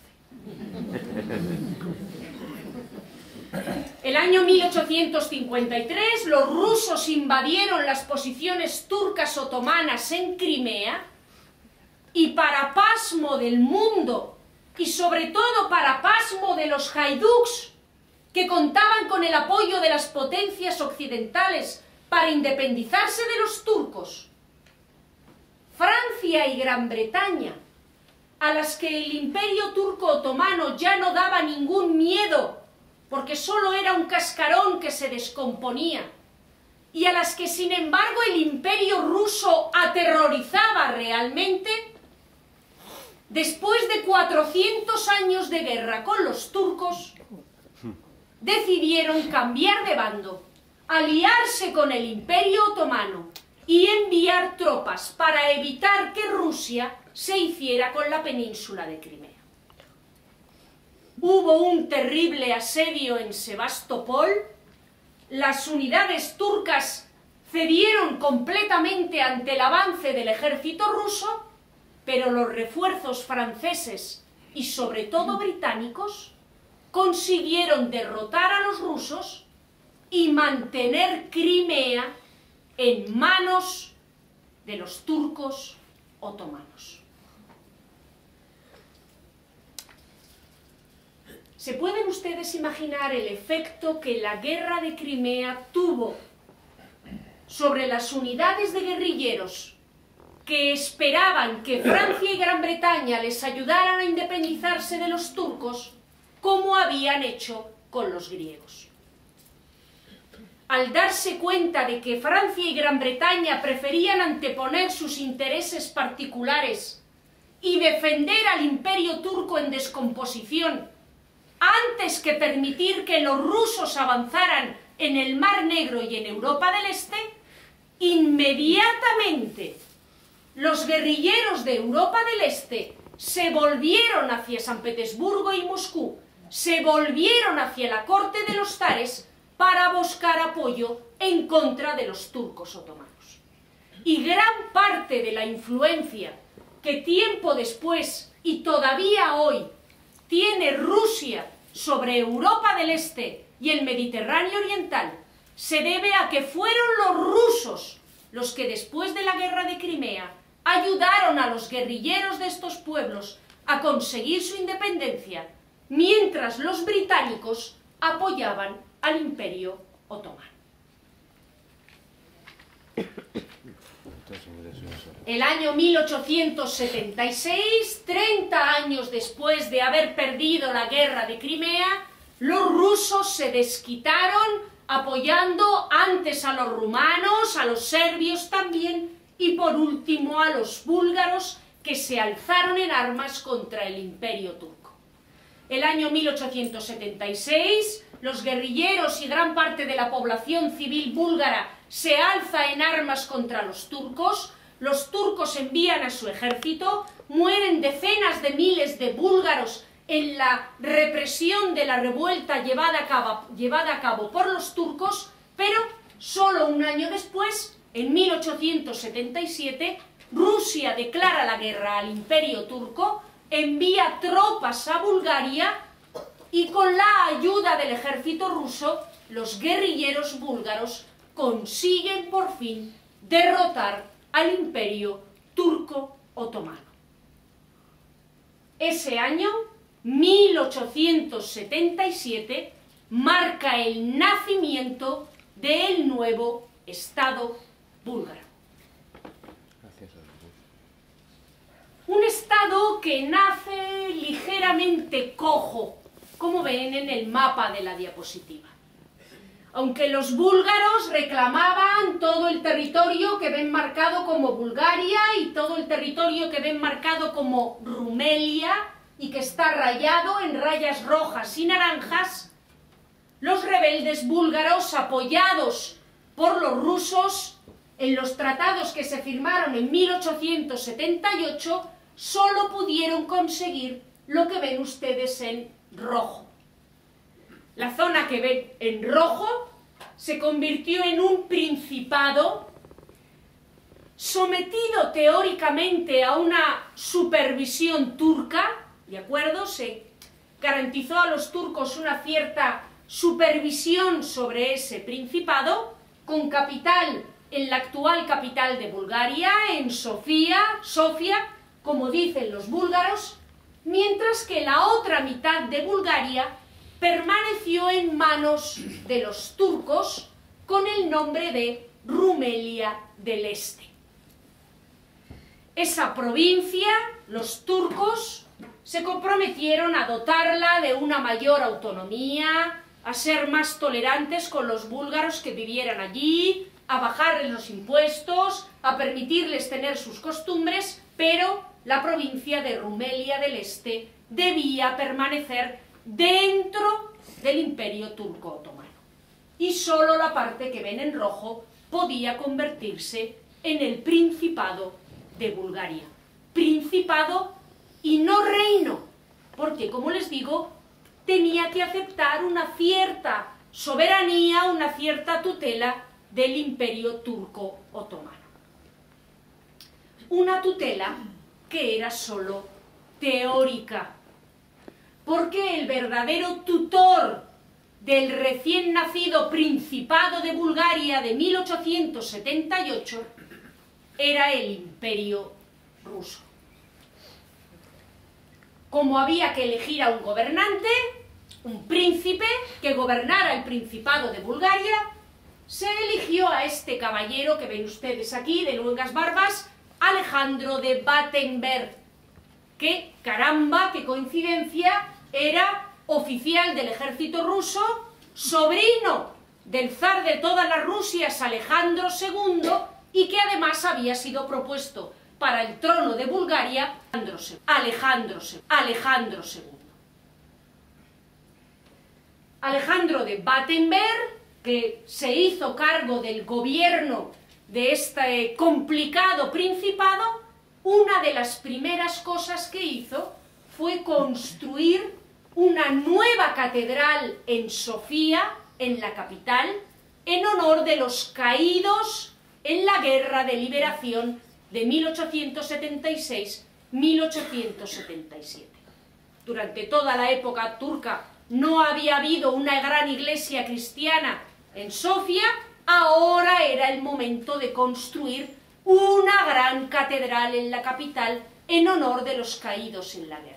El año mil ochocientos cincuenta y tres los rusos invadieron las posiciones turcas otomanas en Crimea y, para pasmo del mundo y sobre todo para pasmo de los haiduks, que contaban con el apoyo de las potencias occidentales para independizarse de los turcos, Francia y Gran Bretaña, a las que el imperio turco otomano ya no daba ningún miedo porque solo era un cascarón que se descomponía, y a las que sin embargo el imperio ruso aterrorizaba realmente, después de cuatrocientos años de guerra con los turcos, decidieron cambiar de bando, aliarse con el Imperio Otomano y enviar tropas para evitar que Rusia se hiciera con la península de Crimea. Hubo un terrible asedio en Sebastopol, las unidades turcas cedieron completamente ante el avance del ejército ruso, pero los refuerzos franceses y sobre todo británicos consiguieron derrotar a los rusos y mantener Crimea en manos de los turcos otomanos. ¿Se pueden ustedes imaginar el efecto que la guerra de Crimea tuvo sobre las unidades de guerrilleros que esperaban que Francia y Gran Bretaña les ayudaran a independizarse de los turcos, como habían hecho con los griegos? Al darse cuenta de que Francia y Gran Bretaña preferían anteponer sus intereses particulares y defender al imperio turco en descomposición antes que permitir que los rusos avanzaran en el Mar Negro y en Europa del Este, inmediatamente los guerrilleros de Europa del Este se volvieron hacia San Petersburgo y Moscú, se volvieron hacia la corte de los zares para buscar apoyo en contra de los turcos otomanos. Y gran parte de la influencia que tiempo después y todavía hoy tiene Rusia sobre Europa del Este y el Mediterráneo oriental se debe a que fueron los rusos los que después de la guerra de Crimea ayudaron a los guerrilleros de estos pueblos a conseguir su independencia, mientras los británicos apoyaban al Imperio Otomano. El año mil ochocientos setenta y seis, treinta años después de haber perdido la guerra de Crimea, los rusos se desquitaron apoyando antes a los rumanos, a los serbios también, y por último a los búlgaros, que se alzaron en armas contra el Imperio turco. El año mil ochocientos setenta y seis, los guerrilleros y gran parte de la población civil búlgara se alza en armas contra los turcos. Los turcos envían a su ejército, mueren decenas de miles de búlgaros en la represión de la revuelta llevada a cabo, llevada a cabo por los turcos, pero solo un año después, en mil ochocientos setenta y siete, Rusia declara la guerra al Imperio turco, envía tropas a Bulgaria y con la ayuda del ejército ruso, los guerrilleros búlgaros consiguen por fin derrotar al Imperio turco otomano. Ese año, mil ochocientos setenta y siete, marca el nacimiento del nuevo Estado búlgaro. Un Estado que nace ligeramente cojo, como ven en el mapa de la diapositiva. Aunque los búlgaros reclamaban todo el territorio que ven marcado como Bulgaria y todo el territorio que ven marcado como Rumelia y que está rayado en rayas rojas y naranjas, los rebeldes búlgaros, apoyados por los rusos en los tratados que se firmaron en mil ochocientos setenta y ocho, solo pudieron conseguir lo que ven ustedes en rojo. La zona que ven en rojo se convirtió en un principado sometido teóricamente a una supervisión turca, ¿de acuerdo? Se garantizó a los turcos una cierta supervisión sobre ese principado, con capital en la actual capital de Bulgaria, en Sofía, Sofía, como dicen los búlgaros, mientras que la otra mitad de Bulgaria permaneció en manos de los turcos con el nombre de Rumelia del Este. Esa provincia, los turcos se comprometieron a dotarla de una mayor autonomía, a ser más tolerantes con los búlgaros que vivieran allí, a bajarles los impuestos, a permitirles tener sus costumbres, pero la provincia de Rumelia del Este debía permanecer dentro del Imperio turco otomano. Y solo la parte que ven en rojo podía convertirse en el Principado de Bulgaria. Principado y no reino, porque, como les digo, tenía que aceptar una cierta soberanía, una cierta tutela del Imperio Turco Otomano. Una tutela que era solo teórica, porque el verdadero tutor del recién nacido Principado de Bulgaria de mil ochocientos setenta y ocho era el Imperio ruso. Como había que elegir a un gobernante, un príncipe que gobernara el Principado de Bulgaria, se eligió a este caballero que ven ustedes aquí, de luengas barbas, Alejandro de Battenberg, que, caramba, qué coincidencia, era oficial del ejército ruso, sobrino del zar de todas las Rusias, Alejandro segundo, y que además había sido propuesto para el trono de Bulgaria, Alejandro segundo. Alejandro segundo. Alejandro de Battenberg, que se hizo cargo del gobierno de este complicado principado, una de las primeras cosas que hizo fue construir una nueva catedral en Sofía, en la capital, en honor de los caídos en la Guerra de Liberación de mil ochocientos setenta y seis a mil ochocientos setenta y siete. Durante toda la época turca no había habido una gran iglesia cristiana en Sofía, ahora era el momento de construir una gran catedral en la capital en honor de los caídos en la guerra.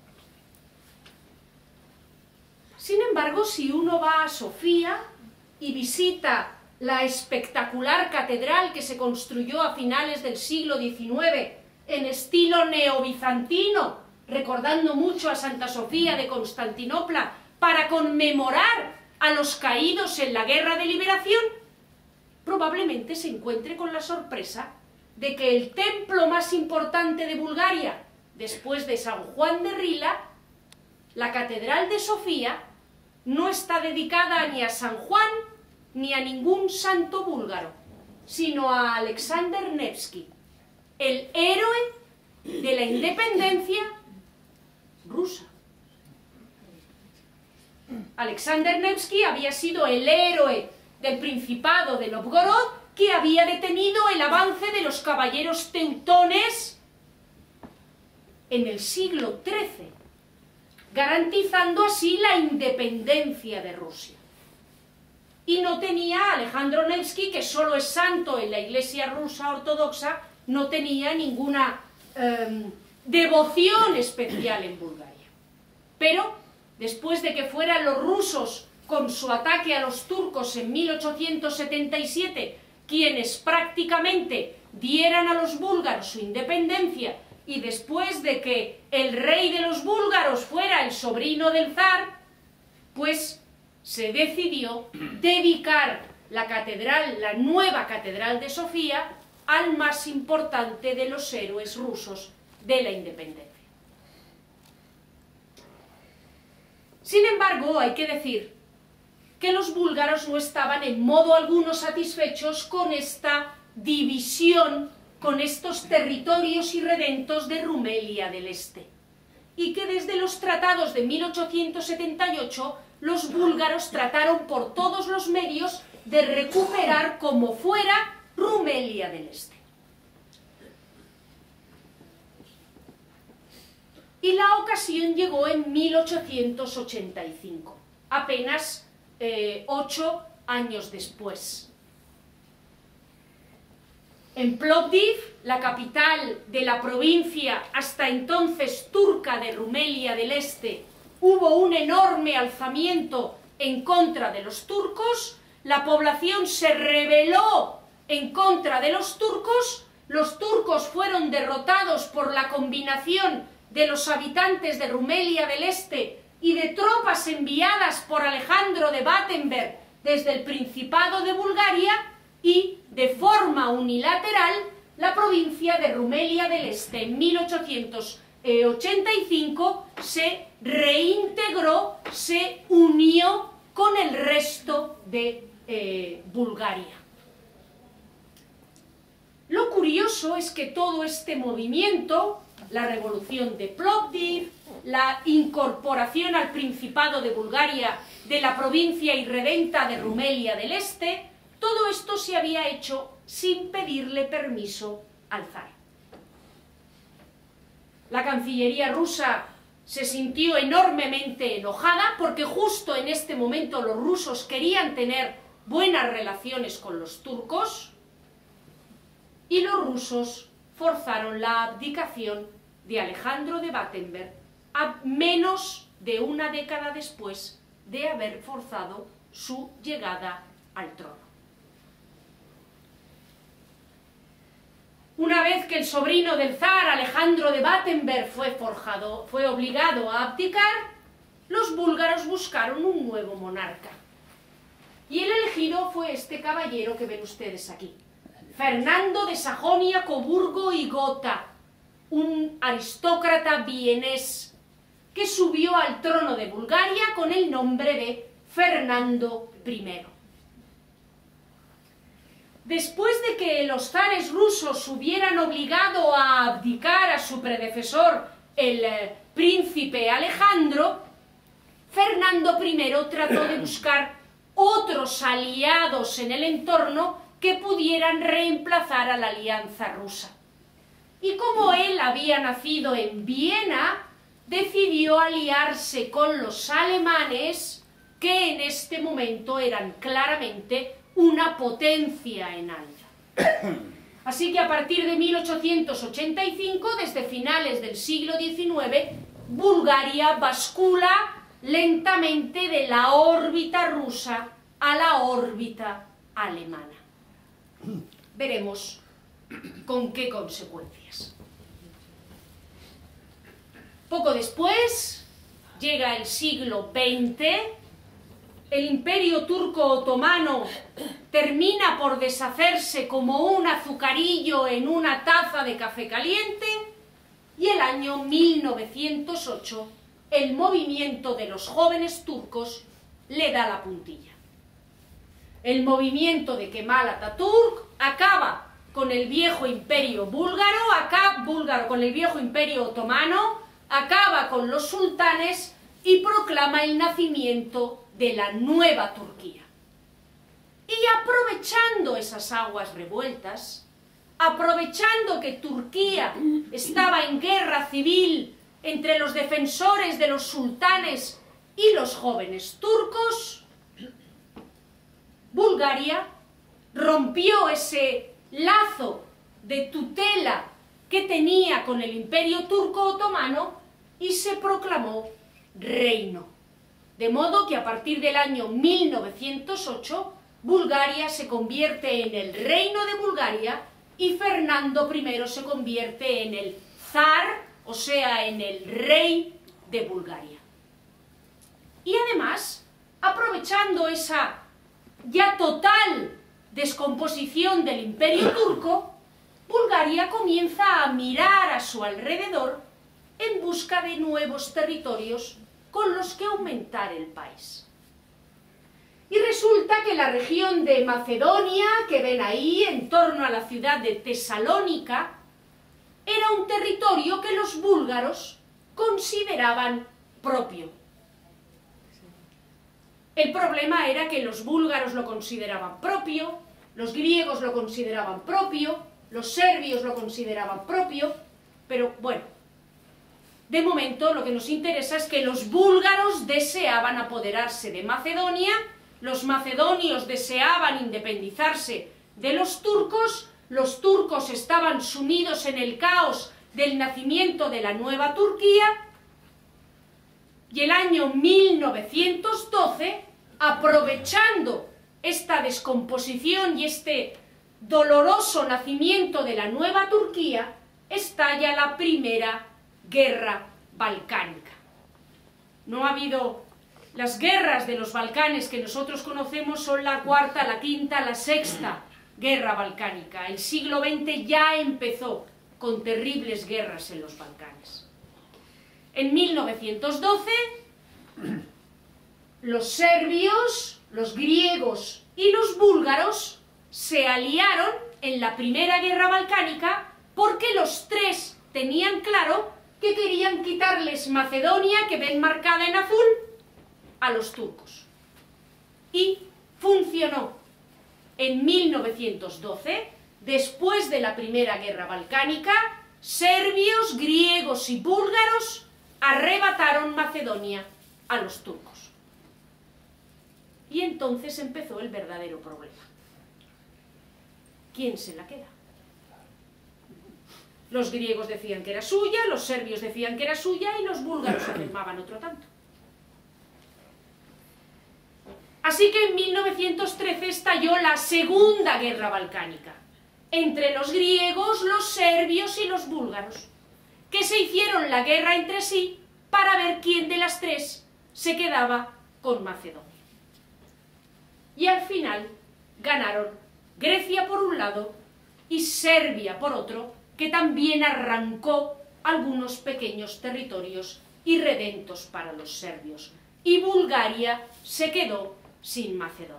Sin embargo, si uno va a Sofía y visita la espectacular catedral que se construyó a finales del siglo diecinueve en estilo neobizantino, recordando mucho a Santa Sofía de Constantinopla, para conmemorar a los caídos en la Guerra de Liberación, probablemente se encuentre con la sorpresa de que el templo más importante de Bulgaria, después de San Juan de Rila, la Catedral de Sofía, no está dedicada ni a San Juan ni a ningún santo búlgaro, sino a Alexander Nevsky, el héroe de la independencia rusa. Alexander Nevsky había sido el héroe del Principado de Novgorod, que había detenido el avance de los caballeros teutones en el siglo trece, garantizando así la independencia de Rusia. Y no tenía Alejandro Nevsky, que solo es santo en la Iglesia rusa ortodoxa, no tenía ninguna eh, devoción especial en Bulgaria. Pero después de que fueran los rusos con su ataque a los turcos en mil ochocientos setenta y siete, quienes prácticamente dieran a los búlgaros su independencia, y después de que el rey de los búlgaros fuera el sobrino del zar, pues se decidió dedicar la catedral, la nueva catedral de Sofía, al más importante de los héroes rusos de la independencia. Sin embargo, hay que decir que los búlgaros no estaban en modo alguno satisfechos con esta división, con estos territorios irredentos de Rumelia del Este, y que desde los tratados de mil ochocientos setenta y ocho los búlgaros trataron por todos los medios de recuperar como fuera Rumelia del Este. Y la ocasión llegó en mil ochocientos ochenta y cinco, apenas eh, ocho años después. En Plovdiv, la capital de la provincia hasta entonces turca de Rumelia del Este, hubo un enorme alzamiento en contra de los turcos, la población se rebeló en contra de los turcos, los turcos fueron derrotados por la combinación de los habitantes de Rumelia del Este y de tropas enviadas por Alejandro de Battenberg desde el Principado de Bulgaria, y de forma unilateral la provincia de Rumelia del Este en mil ochocientos ochenta y cinco se reintegró, se unió con el resto de eh, Bulgaria. Lo curioso es que todo este movimiento, la revolución de Plovdiv, la incorporación al Principado de Bulgaria de la provincia irredenta de Rumelia del Este, Todo esto se había hecho sin pedirle permiso al zar. La Cancillería rusa se sintió enormemente enojada porque justo en este momento los rusos querían tener buenas relaciones con los turcos y los rusos forzaron la abdicación de Alejandro de Battenberg a menos de una década después de haber forzado su llegada al trono. Una vez que el sobrino del zar, Alejandro de Battenberg, fue forjado, fue obligado a abdicar, los búlgaros buscaron un nuevo monarca. Y el elegido fue este caballero que ven ustedes aquí, Fernando de Sajonia, Coburgo y Gotha, un aristócrata vienés que subió al trono de Bulgaria con el nombre de Fernando primero. Después de que los zares rusos hubieran obligado a abdicar a su predecesor, el eh, príncipe Alejandro, Fernando primero trató de buscar otros aliados en el entorno que pudieran reemplazar a la alianza rusa. Y como él había nacido en Viena, decidió aliarse con los alemanes, que en este momento eran claramente una potencia en alza. Así que a partir de mil ochocientos ochenta y cinco, desde finales del siglo diecinueve, Bulgaria bascula lentamente de la órbita rusa a la órbita alemana. Veremos con qué consecuencias. Poco después, llega el siglo veinte, el imperio turco otomano termina por deshacerse como un azucarillo en una taza de café caliente, y el año mil novecientos ocho el movimiento de los jóvenes turcos le da la puntilla. El movimiento de Kemal Atatürk acaba con el viejo imperio búlgaro, acá búlgaro con el viejo imperio otomano, acaba con los sultanes y proclama el nacimiento de la nueva Turquía. Y aprovechando esas aguas revueltas, aprovechando que Turquía estaba en guerra civil entre los defensores de los sultanes y los jóvenes turcos, Bulgaria rompió ese lazo de tutela que tenía con el imperio turco otomano y se proclamó reino. De modo que a partir del año mil novecientos ocho, Bulgaria se convierte en el reino de Bulgaria y Fernando primero se convierte en el zar, o sea, en el rey de Bulgaria. Y además, aprovechando esa ya total descomposición del imperio turco, Bulgaria comienza a mirar a su alrededor en busca de nuevos territorios con los que aumentar el país. Y resulta que la región de Macedonia, que ven ahí, en torno a la ciudad de Tesalónica, era un territorio que los búlgaros consideraban propio. El problema era que los búlgaros lo consideraban propio, los griegos lo consideraban propio, los serbios lo consideraban propio, pero bueno, de momento lo que nos interesa es que los búlgaros deseaban apoderarse de Macedonia, los macedonios deseaban independizarse de los turcos, los turcos estaban sumidos en el caos del nacimiento de la nueva Turquía, y el año mil novecientos doce, aprovechando esta descomposición y este doloroso nacimiento de la nueva Turquía, estalla la primera guerra balcánica. No ha habido... Las guerras de los Balcanes que nosotros conocemos son la cuarta, la quinta, la sexta guerra balcánica. El siglo veinte ya empezó con terribles guerras en los Balcanes. En mil novecientos doce, los serbios, los griegos y los búlgaros se aliaron en la primera guerra balcánica porque los tres tenían claro que querían quitarles Macedonia, que ven marcada en azul, a los turcos. Y funcionó. en mil novecientos doce, después de la Primera Guerra Balcánica, serbios, griegos y búlgaros arrebataron Macedonia a los turcos. Y entonces empezó el verdadero problema. ¿Quién se la queda? Los griegos decían que era suya, los serbios decían que era suya y los búlgaros afirmaban otro tanto. Así que en mil novecientos trece estalló la Segunda Guerra Balcánica, entre los griegos, los serbios y los búlgaros, que se hicieron la guerra entre sí para ver quién de las tres se quedaba con Macedonia. Y al final ganaron Grecia por un lado y Serbia por otro, que también arrancó algunos pequeños territorios irredentos para los serbios, y Bulgaria se quedó sin Macedonia.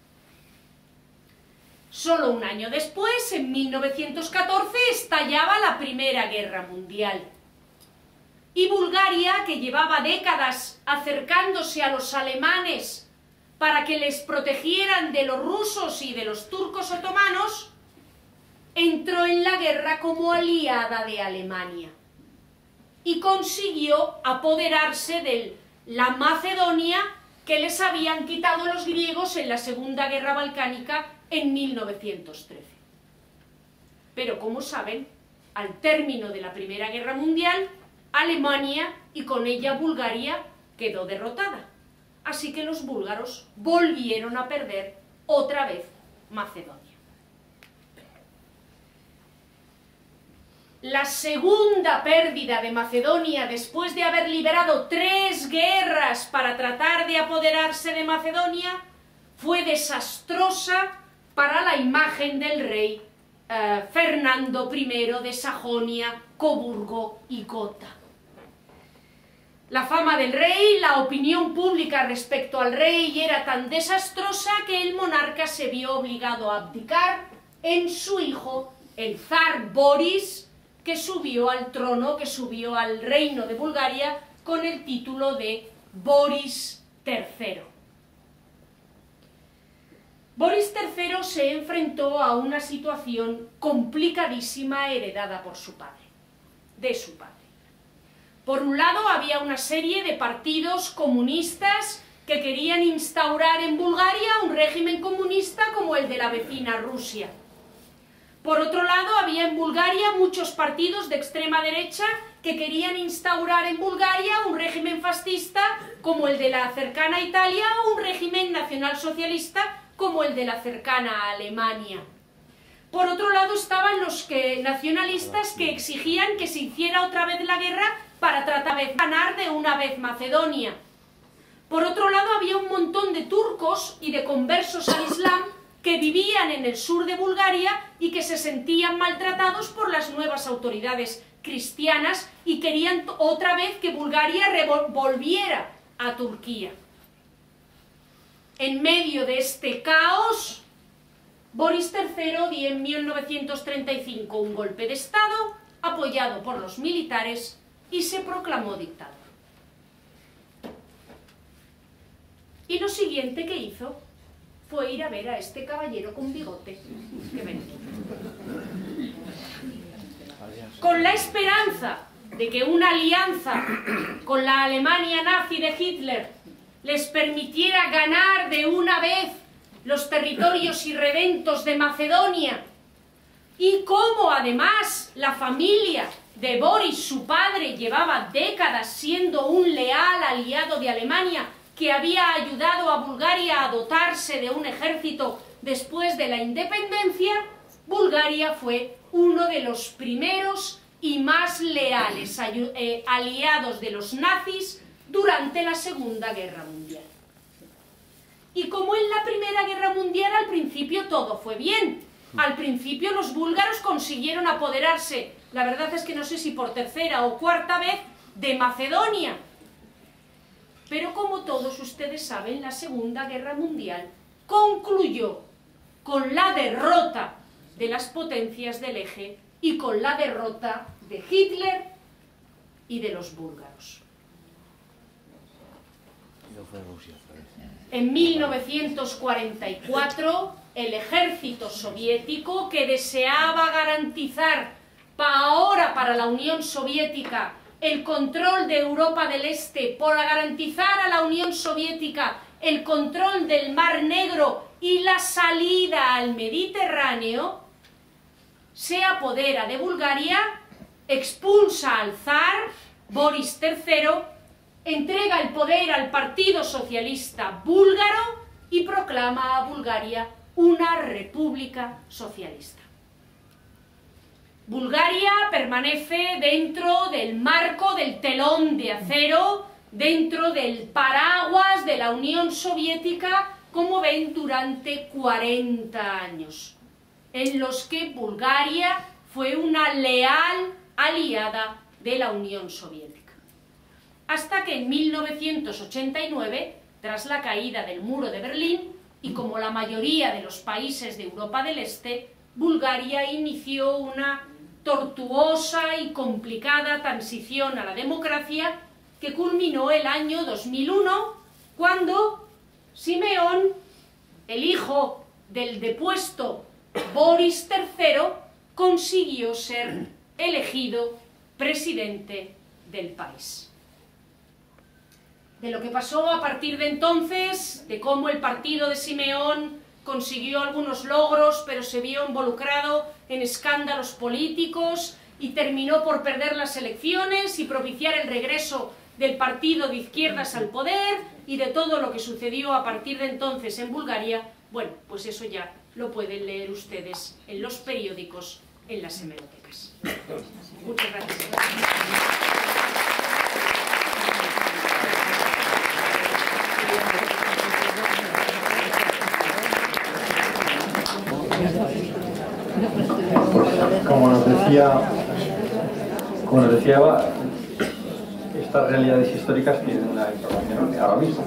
Solo un año después, en mil novecientos catorce, estallaba la Primera Guerra Mundial. Y Bulgaria, que llevaba décadas acercándose a los alemanes para que les protegieran de los rusos y de los turcos otomanos, entró en la guerra como aliada de Alemania y consiguió apoderarse de la Macedonia que les habían quitado los griegos en la Segunda Guerra Balcánica en mil novecientos trece. Pero como saben, al término de la Primera Guerra Mundial, Alemania y con ella Bulgaria quedó derrotada. Así que los búlgaros volvieron a perder otra vez Macedonia. La segunda pérdida de Macedonia, después de haber liberado tres guerras para tratar de apoderarse de Macedonia, fue desastrosa para la imagen del rey eh, Fernando primero de Sajonia, Coburgo y Gotha. La fama del rey, la opinión pública respecto al rey era tan desastrosa que el monarca se vio obligado a abdicar en su hijo, el zar Boris, que subió al trono, que subió al reino de Bulgaria con el título de Boris tercero. Boris tercero se enfrentó a una situación complicadísima heredada por su padre, de su padre. Por un lado, había una serie de partidos comunistas que querían instaurar en Bulgaria un régimen comunista como el de la vecina Rusia. Por otro lado, había en Bulgaria muchos partidos de extrema derecha que querían instaurar en Bulgaria un régimen fascista como el de la cercana Italia o un régimen nacionalsocialista como el de la cercana Alemania. Por otro lado, estaban los que, nacionalistas que exigían que se hiciera otra vez la guerra para tratar de ganar de una vez Macedonia. Por otro lado, había un montón de turcos y de conversos al Islam que vivían en el sur de Bulgaria y que se sentían maltratados por las nuevas autoridades cristianas y querían otra vez que Bulgaria volviera a Turquía. En medio de este caos, Boris tercero dio en mil novecientos treinta y cinco un golpe de Estado apoyado por los militares y se proclamó dictador. Y lo siguiente que hizo fue ir a ver a este caballero con bigote que ven aquí, con la esperanza de que una alianza con la Alemania nazi de Hitler les permitiera ganar de una vez los territorios irredentos de Macedonia, y como además la familia de Boris, su padre, llevaba décadas siendo un leal aliado de Alemania que había ayudado a Bulgaria a dotarse de un ejército después de la independencia, Bulgaria fue uno de los primeros y más leales aliados de los nazis durante la Segunda Guerra Mundial. Y como en la Primera Guerra Mundial, al principio todo fue bien. Al principio los búlgaros consiguieron apoderarse, la verdad es que no sé si por tercera o cuarta vez, de Macedonia. Pero como todos ustedes saben, la Segunda Guerra Mundial concluyó con la derrota de las potencias del eje y con la derrota de Hitler y de los búlgaros. En mil novecientos cuarenta y cuatro, el ejército soviético, que deseaba garantizar para ahora para la Unión Soviética el control de Europa del Este, para garantizar a la Unión Soviética el control del Mar Negro y la salida al Mediterráneo, se apodera de Bulgaria, expulsa al zar Boris tercero, entrega el poder al Partido Socialista Búlgaro y proclama a Bulgaria una república socialista. Bulgaria permanece dentro del marco del telón de acero, dentro del paraguas de la Unión Soviética, como ven, durante cuarenta años, en los que Bulgaria fue una leal aliada de la Unión Soviética. Hasta que en mil novecientos ochenta y nueve, tras la caída del muro de Berlín, y como la mayoría de los países de Europa del Este, Bulgaria inició una tortuosa y complicada transición a la democracia que culminó el año dos mil uno, cuando Simeón, el hijo del depuesto Boris tercero, consiguió ser elegido presidente del país. De lo que pasó a partir de entonces, de cómo el partido de Simeón consiguió algunos logros, pero se vio involucrado en escándalos políticos y terminó por perder las elecciones y propiciar el regreso del partido de izquierdas al poder, y de todo lo que sucedió a partir de entonces en Bulgaria, bueno, pues eso ya lo pueden leer ustedes en los periódicos, en las hemerotecas. Muchas gracias. Pues, como nos decía, como nos decía Eva, estas realidades históricas tienen una información ahora mismo.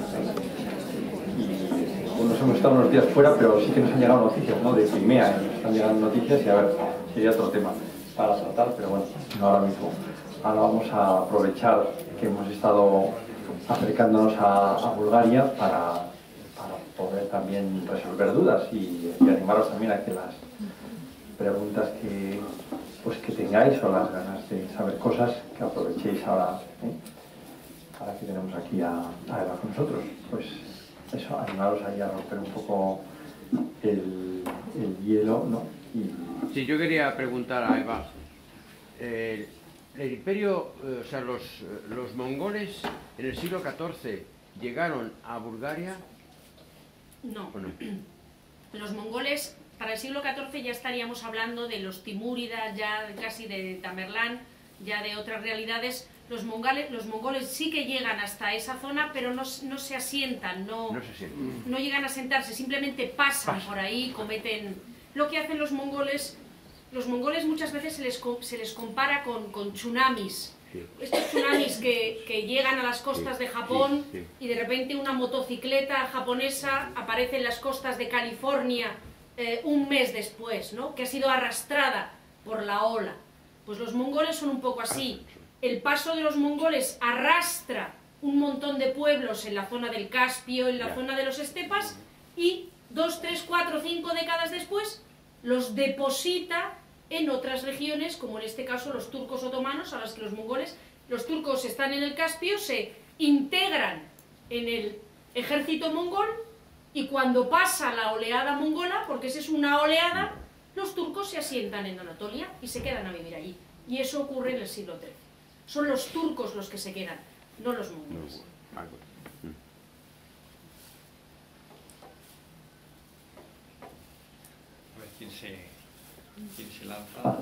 Y nos hemos estado unos días fuera, pero sí que nos han llegado noticias, ¿no? De Crimea, y nos están llegando noticias, y a ver, sería otro tema para tratar, pero bueno, no ahora mismo. Ahora vamos a aprovechar que hemos estado acercándonos a, a Bulgaria para, para poder también resolver dudas y, y animaros también a que las preguntas que, pues, que tengáis o las ganas de saber cosas, que aprovechéis ahora, ¿eh? Ahora que tenemos aquí a, a Eva con nosotros. Pues eso, animaros ahí a romper un poco el, el hielo, ¿no? Y... Sí, yo quería preguntar a Eva, eh, el imperio, eh, o sea, los, los mongoles en el siglo catorce llegaron a Bulgaria. No. ¿O no? Los mongoles, para el siglo catorce ya estaríamos hablando de los timúridas, ya casi de Tamerlán, ya de otras realidades. Los mongoles, los mongoles sí que llegan hasta esa zona, pero no, no se asientan, no, no, se asientan. no llegan a sentarse, simplemente pasan Pasa. por ahí, cometen... Lo que hacen los mongoles, los mongoles muchas veces se les, se les compara con, con tsunamis. Sí. Estos tsunamis que, que llegan a las costas sí, de Japón sí, sí. y de repente una motocicleta japonesa aparece en las costas de California eh, un mes después, ¿no? Que ha sido arrastrada por la ola. Pues los mongoles son un poco así. El paso de los mongoles arrastra un montón de pueblos en la zona del Caspio, en la yeah. zona de los estepas, y dos, tres, cuatro, cinco décadas después los deposita en otras regiones, como en este caso los turcos otomanos, a las que los mongoles, los turcos están en el Caspio, se integran en el ejército mongol, y cuando pasa la oleada mongola, porque esa es una oleada, los turcos se asientan en Anatolia y se quedan a vivir allí. Y eso ocurre en el siglo trece. Son los turcos los que se quedan, no los mongoles. ¿Quién se, quién se lanza?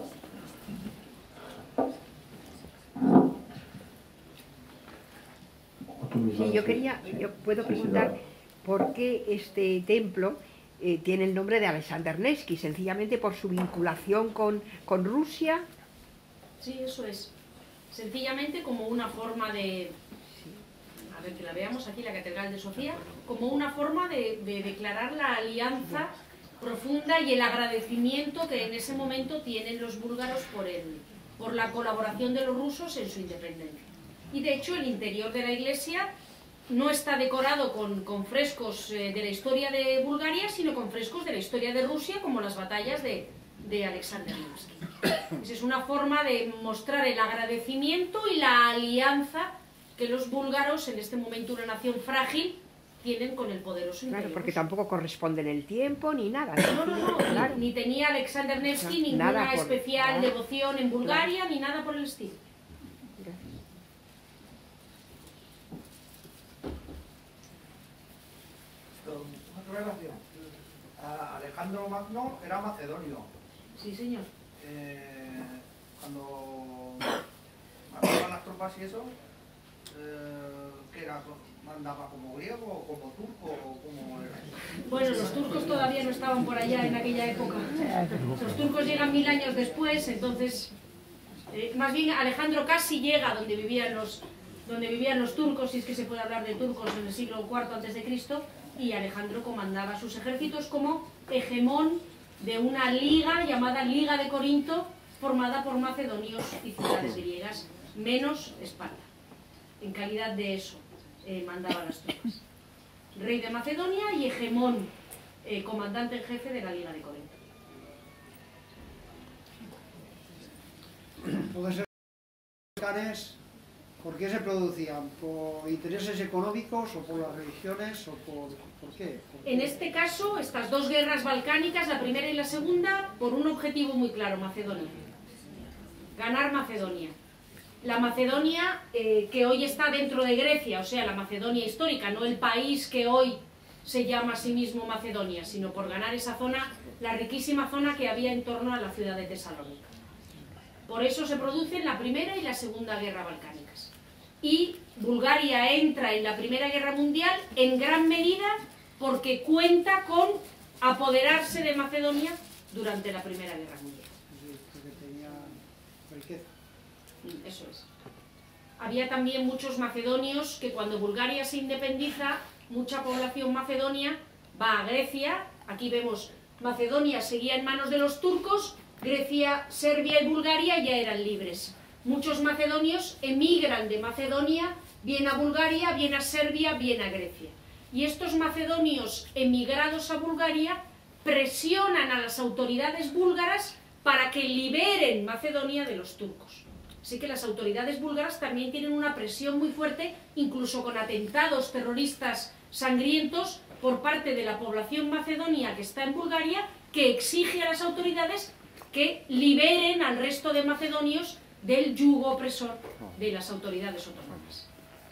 Sí, yo quería, yo puedo preguntar por qué este templo eh, tiene el nombre de Alexander Nevsky, sencillamente por su vinculación con, con Rusia. Sí, eso es. Sencillamente como una forma de, a ver que la veamos aquí, la Catedral de Sofía, como una forma de, de declarar la alianza profunda y el agradecimiento que en ese momento tienen los búlgaros por, el, por la colaboración de los rusos en su independencia. Y de hecho el interior de la iglesia no está decorado con, con frescos eh, de la historia de Bulgaria, sino con frescos de la historia de Rusia, como las batallas de, de Alexander Nevsky. Esa es una forma de mostrar el agradecimiento y la alianza que los búlgaros, en este momento una nación frágil, tienen con el poderoso imperio. Claro, porque tampoco corresponden el tiempo ni nada. No, no, no, claro. ni, ni tenía Alexander Nevsky No, ninguna nada por- especial claro. devoción en Bulgaria, Claro. ni nada por el estilo. Una relación. Ah, Alejandro Magno era macedonio. Sí, señor. Eh, cuando mandaban las tropas y eso, eh, ¿qué era? ¿Mandaba como griego o como turco o como era? Bueno, los turcos todavía no estaban por allá en aquella época. Los turcos llegan mil años después, entonces... eh, más bien Alejandro casi llega donde vivían los, donde vivían los turcos, si es que se puede hablar de turcos en el siglo cuarto antes de Cristo, y Alejandro comandaba sus ejércitos como hegemón de una liga llamada Liga de Corinto, formada por macedonios y ciudades griegas, menos Esparta. En calidad de eso eh, mandaba las tropas. Rey de Macedonia y hegemón, eh, comandante en jefe de la Liga de Corinto. Puede ser Balcanes, ¿por qué se producían? ¿Por intereses económicos o por las religiones o por, por qué? ¿Por qué? En este caso, estas dos guerras balcánicas, la primera y la segunda, por un objetivo muy claro, Macedonia. Ganar Macedonia. La Macedonia eh, que hoy está dentro de Grecia, o sea, la Macedonia histórica, no el país que hoy se llama a sí mismo Macedonia, sino por ganar esa zona, la riquísima zona que había en torno a la ciudad de Tesalónica. Por eso se producen la Primera y la Segunda Guerra Balcánicas. Y Bulgaria entra en la Primera Guerra Mundial en gran medida porque cuenta con apoderarse de Macedonia durante la Primera Guerra Mundial. Porque tenía riqueza. Eso es. Había también muchos macedonios que cuando Bulgaria se independiza, mucha población macedonia va a Grecia. Aquí vemos Macedonia seguía en manos de los turcos, Grecia, Serbia y Bulgaria ya eran libres. Muchos macedonios emigran de Macedonia, bien a Bulgaria, bien a Serbia, bien a Grecia. Y estos macedonios emigrados a Bulgaria presionan a las autoridades búlgaras para que liberen Macedonia de los turcos. Así que las autoridades búlgaras también tienen una presión muy fuerte, incluso con atentados terroristas sangrientos por parte de la población macedonia que está en Bulgaria, que exige a las autoridades que liberen al resto de macedonios del yugo opresor de las autoridades otomanas.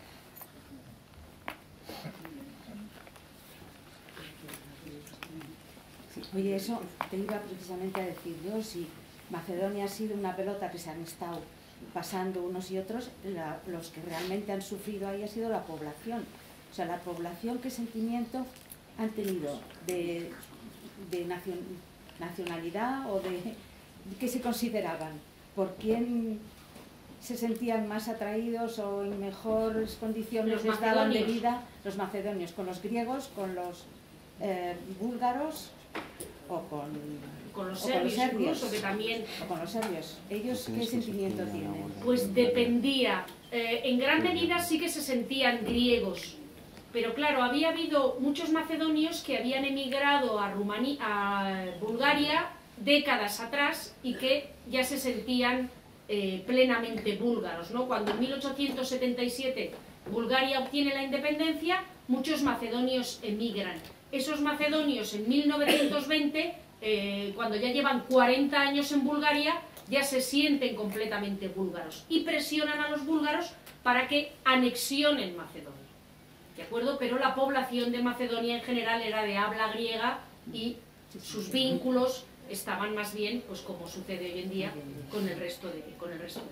Sí, oye, eso te iba precisamente a decir yo, si Macedonia ha sido una pelota que se han estado pasando unos y otros, la, los que realmente han sufrido ahí ha sido la población. O sea, la población, ¿qué sentimiento han tenido de, de nacion, nacionalidad o de qué se consideraban? ¿Por quién se sentían más atraídos o en mejores condiciones Los les daban de macedonios. vida? Los macedonios, con los griegos, con los eh, búlgaros o con... Con los o con serbios, los serbios. incluso, que también... O con los serbios. ¿Ellos qué sentimiento tienen? Pues dependía. Eh, en gran medida sí que se sentían griegos. Pero claro, había habido muchos macedonios que habían emigrado a, Rumani- a Bulgaria décadas atrás y que ya se sentían eh, plenamente búlgaros, ¿no? Cuando en mil ochocientos setenta y siete Bulgaria obtiene la independencia, muchos macedonios emigran. Esos macedonios en mil novecientos veinte, eh, cuando ya llevan cuarenta años en Bulgaria, ya se sienten completamente búlgaros y presionan a los búlgaros para que anexionen Macedonia. ¿De acuerdo? Pero la población de Macedonia en general era de habla griega y sus vínculos estaban más bien, pues como sucede hoy en día, con el resto de, con el resto de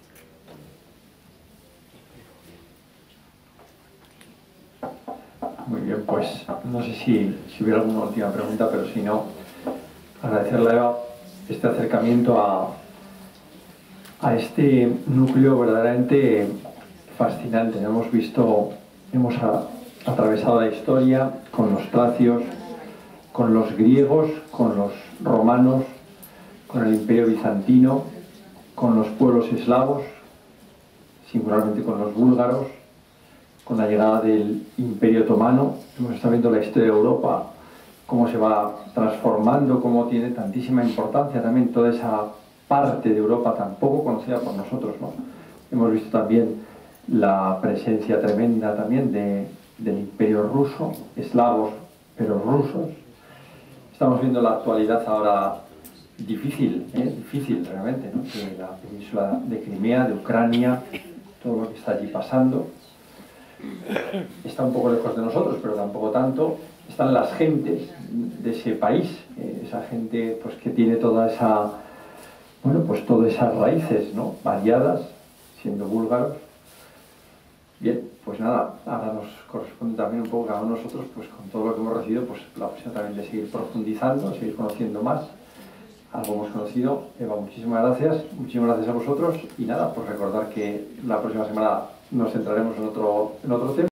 Grecia. Muy bien, pues no sé si, si hubiera alguna última pregunta, pero si no, agradecerle a Eva este acercamiento a, a este núcleo verdaderamente fascinante. Hemos visto, hemos a, atravesado la historia con los tracios, con los griegos, con los romanos, con el imperio bizantino, con los pueblos eslavos, singularmente con los búlgaros, con la llegada del Imperio Otomano. Hemos estado viendo la historia de Europa, cómo se va transformando, cómo tiene tantísima importancia también toda esa parte de Europa tan poco conocida por nosotros, ¿no? Hemos visto también la presencia tremenda también de, del Imperio Ruso, eslavos, pero rusos. Estamos viendo la actualidad ahora difícil, ¿eh? difícil realmente, ¿no? De la península de Crimea, de Ucrania, todo lo que está allí pasando. Está un poco lejos de nosotros, pero tampoco tanto. Están las gentes de ese país, eh, esa gente pues que tiene toda esa, bueno, pues todas esas raíces, ¿no? Variadas, siendo búlgaros. Bien, pues nada, ahora nos corresponde también un poco cada uno de nosotros, pues con todo lo que hemos recibido, pues la opción también de seguir profundizando, seguir conociendo más. Algo hemos conocido. Eva, muchísimas gracias, muchísimas gracias a vosotros, y nada, pues recordar que la próxima semana nos centraremos en otro, en otro tema.